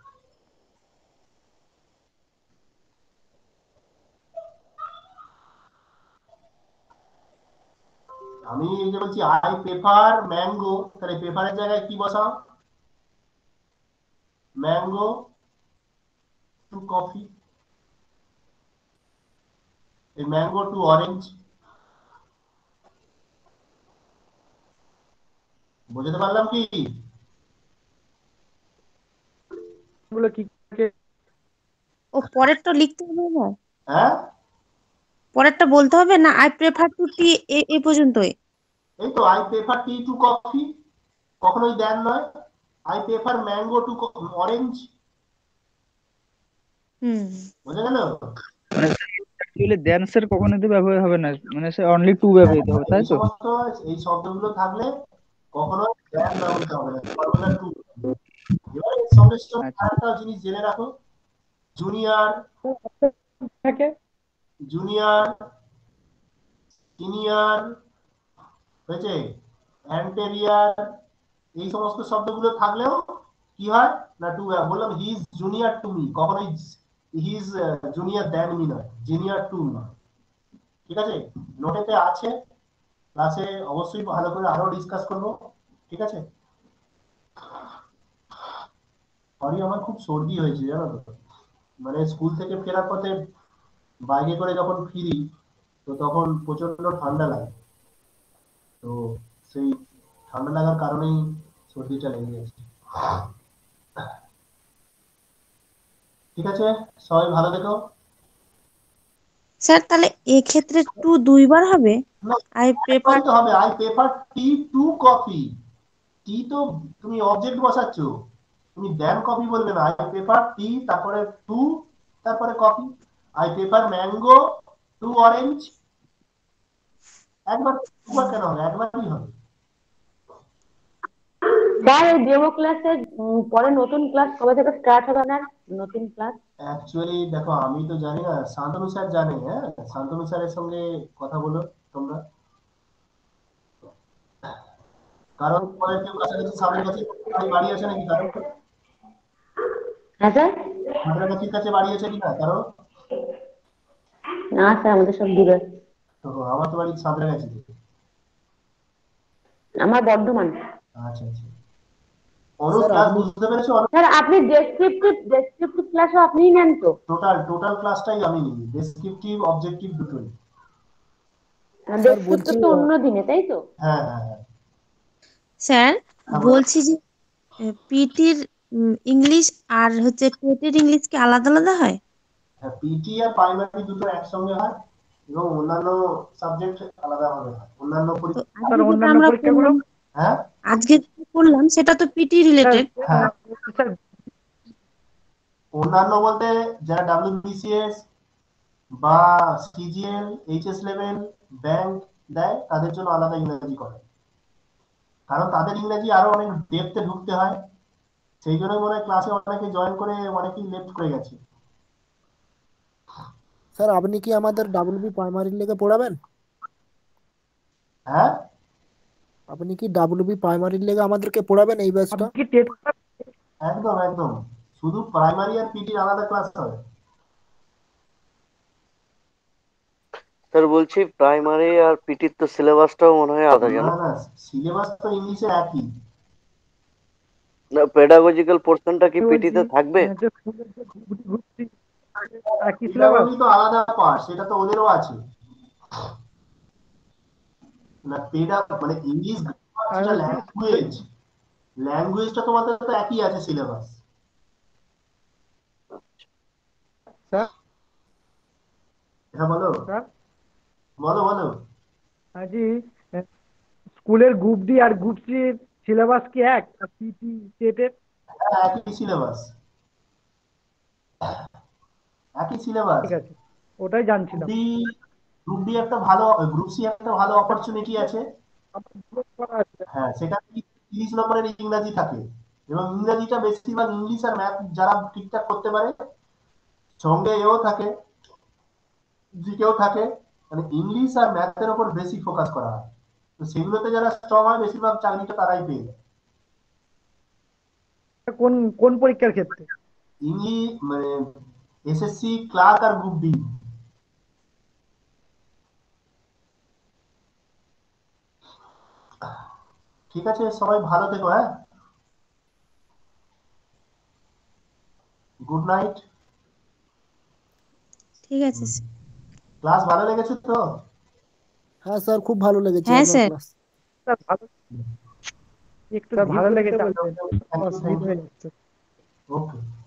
আমি এই যে বলছি আই প্রেফার ম্যাঙ্গো, তাহলে প্রেফারের জায়গায় কি বসাও, ম্যাঙ্গো টু কফি, এই ম্যাঙ্গো টু অরেঞ্জ। বুঝতে পারলাম কি? গুলো কি কি- ও পরেরটা লিখতে হবে না, হ্যাঁ, পরেরটা বলতে হবে না? আই প্রেফার টু টি, এ পর্যন্তই। এই তো I prefer tea to coffee, কখনোই দেন নয়। I prefer mango to orange. হুম। বোঝা গেল? মানে অ্যাকচুয়ালি দেন স্যার কখনোই তো ব্যবহার হবে না, মানে স্যার অনলি টু ব্যবহৃত হবে, তাই এই তো? সমস্ত এই শব্দগুলো থাকলে কখনোই দেন না বলতে হবে না, সর্বদা টু। এবার এর সঙ্গে সঙ্গে আচ্ছা আরেকটা জিনিস জেনে রাখো, জুনিয়র, থাকে জুনিয়র, সিনিয়র, হয়েছে, অ্যান্টেরিয়ার, এই সমস্ত শব্দগুলো থাকলেও কি হয় না, টু। বললাম he is junior to me, কখনোই he is junior than me নয়, জুনিয়র টু মি। ঠিক আছে, নোটেতে আছে, ক্লাসে অবশ্যই ভালো করে আরো ডিসকাস করবো। ঠিক আছে, সরি আমার খুব সর্দি হয়েছে জানো তো, মানে স্কুল থেকে ফেরার পথে বাইকে করে যখন ফিরি তো তখন প্রচন্ড ঠান্ডা লাগে, তো সেই ঠান্ডা লাগার কারণেই সর্দিটা লেগে গেছে। ঠিক আছে, সবাই ভালো থেকো। স্যার তাহলে এক্ষেত্রে টু দুইবার হবে? না, আই প্রেফার। একবারই তো হবে, I prefer tea to coffee. Tea তো তুমি অবজেক্ট বসাচ্ছ, তুমি দেন কফি বলবে না, আই প্রেফার টি তারপরে টু তারপরে coffee. I prefer mango to orange. একবার, দুবার কেন হবে, একবারই হবে। স্যার এই ডেমো ক্লাসের পরে নতুন ক্লাস কবে থেকে স্টার্ট হবে আপনার নতুন ক্লাস? অ্যাকচুয়ালি দেখো আমি তো জানি না, শান্তনু স্যার জানে। হ্যাঁ, শান্তনু স্যারের সঙ্গে কথা বলো তোমরা, কারণ তোমাদের কেউ কাছাকাছি সামনের কাছে বাড়ি আছে নাকি কারণ? হ্যাঁ স্যার। সাঁতরাগাছির কাছে বাড়ি আছে কিনা কারণ? না স্যার আমাদের সব দূরে। তো আমার তো বাড়ি সাঁতরাগাছি। আমার বর্ধমান। আচ্ছা আচ্ছা, অনু স্যার ক্লাস আপনি বুঝতে পেরেছো? স্যার আপনি ডেসক্রিপটিভ ক্লাসও আপনিই নেন তো? টোটাল ক্লাসটাই আমি নিই, ডেসক্রিপটিভ অবজেক্টিভ দুটোই। স্যার বলছি ডেসক্রিপটিভ তো অন্য দিনে তাই তো? হ্যাঁ হ্যাঁ হ্যাঁ। স্যার হ্যাঁ, বলো। বলছি যে পিটির ইংলিশ আর হচ্ছে টেটের ইংলিশ কি আলাদা আলাদা হয়? হ্যাঁ, পিটি আর প্রাইমারি দুটো একসঙ্গে হয় এবং অন্যান্য সাবজেক্ট আলাদা ভাবে হয়, অন্যান্য তো পরীক্ষা। স্যার আজকে যেটা অন্যান্য আমরা পরীক্ষাগুলো করলাম, হ্যাঁ আজকে যেটা করলাম সেটা তো পিটি স্যার রিলেটেড। হ্যাঁ, স্যার অন্যান্য বলতে যারা ডাব্লিউবিসিএস বা সিজিএল এইচএস লেভেল ব্যাংক দেয় তাদের জন্য আলাদা ইংরেজি করে, কারণ তাদের ইংরেজি আরো অনেক ডেপথে ঢুকতে হয়। সেই জন্য মনে হয় ক্লাসে অনেকে জয়েন করে অনেকেই লেফট করে গেছে। স্যার আপনি কি আমাদের ডাব্লিউবি প্রাইমারি লেগে পড়াবেন? হ্যাঁ, আপনি কি ডাব্লিউবি প্রাইমারি লেগে আমাদেরকে পড়াবেন এই ব্যাচটা? আপনি কি টেট একদম একদম, শুধু প্রাইমারি আর পিটির আলাদা ক্লাস হবে। স্যার বলছি প্রাইমারি আর পিটির তো সিলেবাসটাও মনে হয় আলাদা না জানো? না, সিলেবাস তো ইংলিশে একই। না পেডাগজিক্যাল পোর্শনটা কি বলছি পিটিতে থাকবে? যে স্কুলের যে গ্রুপ একই সিলেবাস? পেডাগজি তো আলাদা পার্ট, সেটা তো ওদেরও আছে না। মানে ইংলিশ আর যেটা হচ্ছে ল্যাঙ্গুয়েজ, ল্যাঙ্গুয়েজটা তোমাদের তো একই আছে সিলেবাস। স্যার হ্যাঁ বলো স্যার বলো বলো। আজি স্কুলের গ্রুপ ডি আর গ্রুপ সি সিলেবাস কি এক আর পিটি টেটের? হ্যাঁ, একই সিলেবাস, একই সিলেবাস। ঠিক আছে, ওটাই জানছিলাম। ডি, গ্রুপ ডি একটা ভালো, গ্রুপ সি একটা ভালো অপরচুনিটি আছে। হ্যাঁ, সেটা 30 নম্বরের ইংরাজি থাকে এবং ইংরাজিটা বেশিরভাগ ইংলিশ আর ম্যাথ যারা ঠিকঠাক করতে পারে, সঙ্গে এও থাকে, জিকেও থাকে, মানে ইংলিশ আর ম্যাথের উপর বেশি ফোকাস করা হয়। তো সেগুলোতে যারা স্ট্রং হয় বেশিরভাগ চাকরিটা তারাই পেয়ে যায়। কোন কোন পরীক্ষার ক্ষেত্রে? ইংলিশ মানে এসএসসি ক্লার্ক আর গ্রুপ ডি। ঠিক আছে, সবাই ভালো থেকো। হ্যাঁ, গুড নাইট। ঠিক আছে স্যার। ক্লাস ভালো লেগেছে তো? হ্যাঁ স্যার খুব ভালো লেগেছে হ্যাঁ আপনার স্যার। ক্লাস। স্যার ভালো একটু ভালো লেগেছে আমাদের, অসুবিধা হয়ে যাচ্ছে। ওকে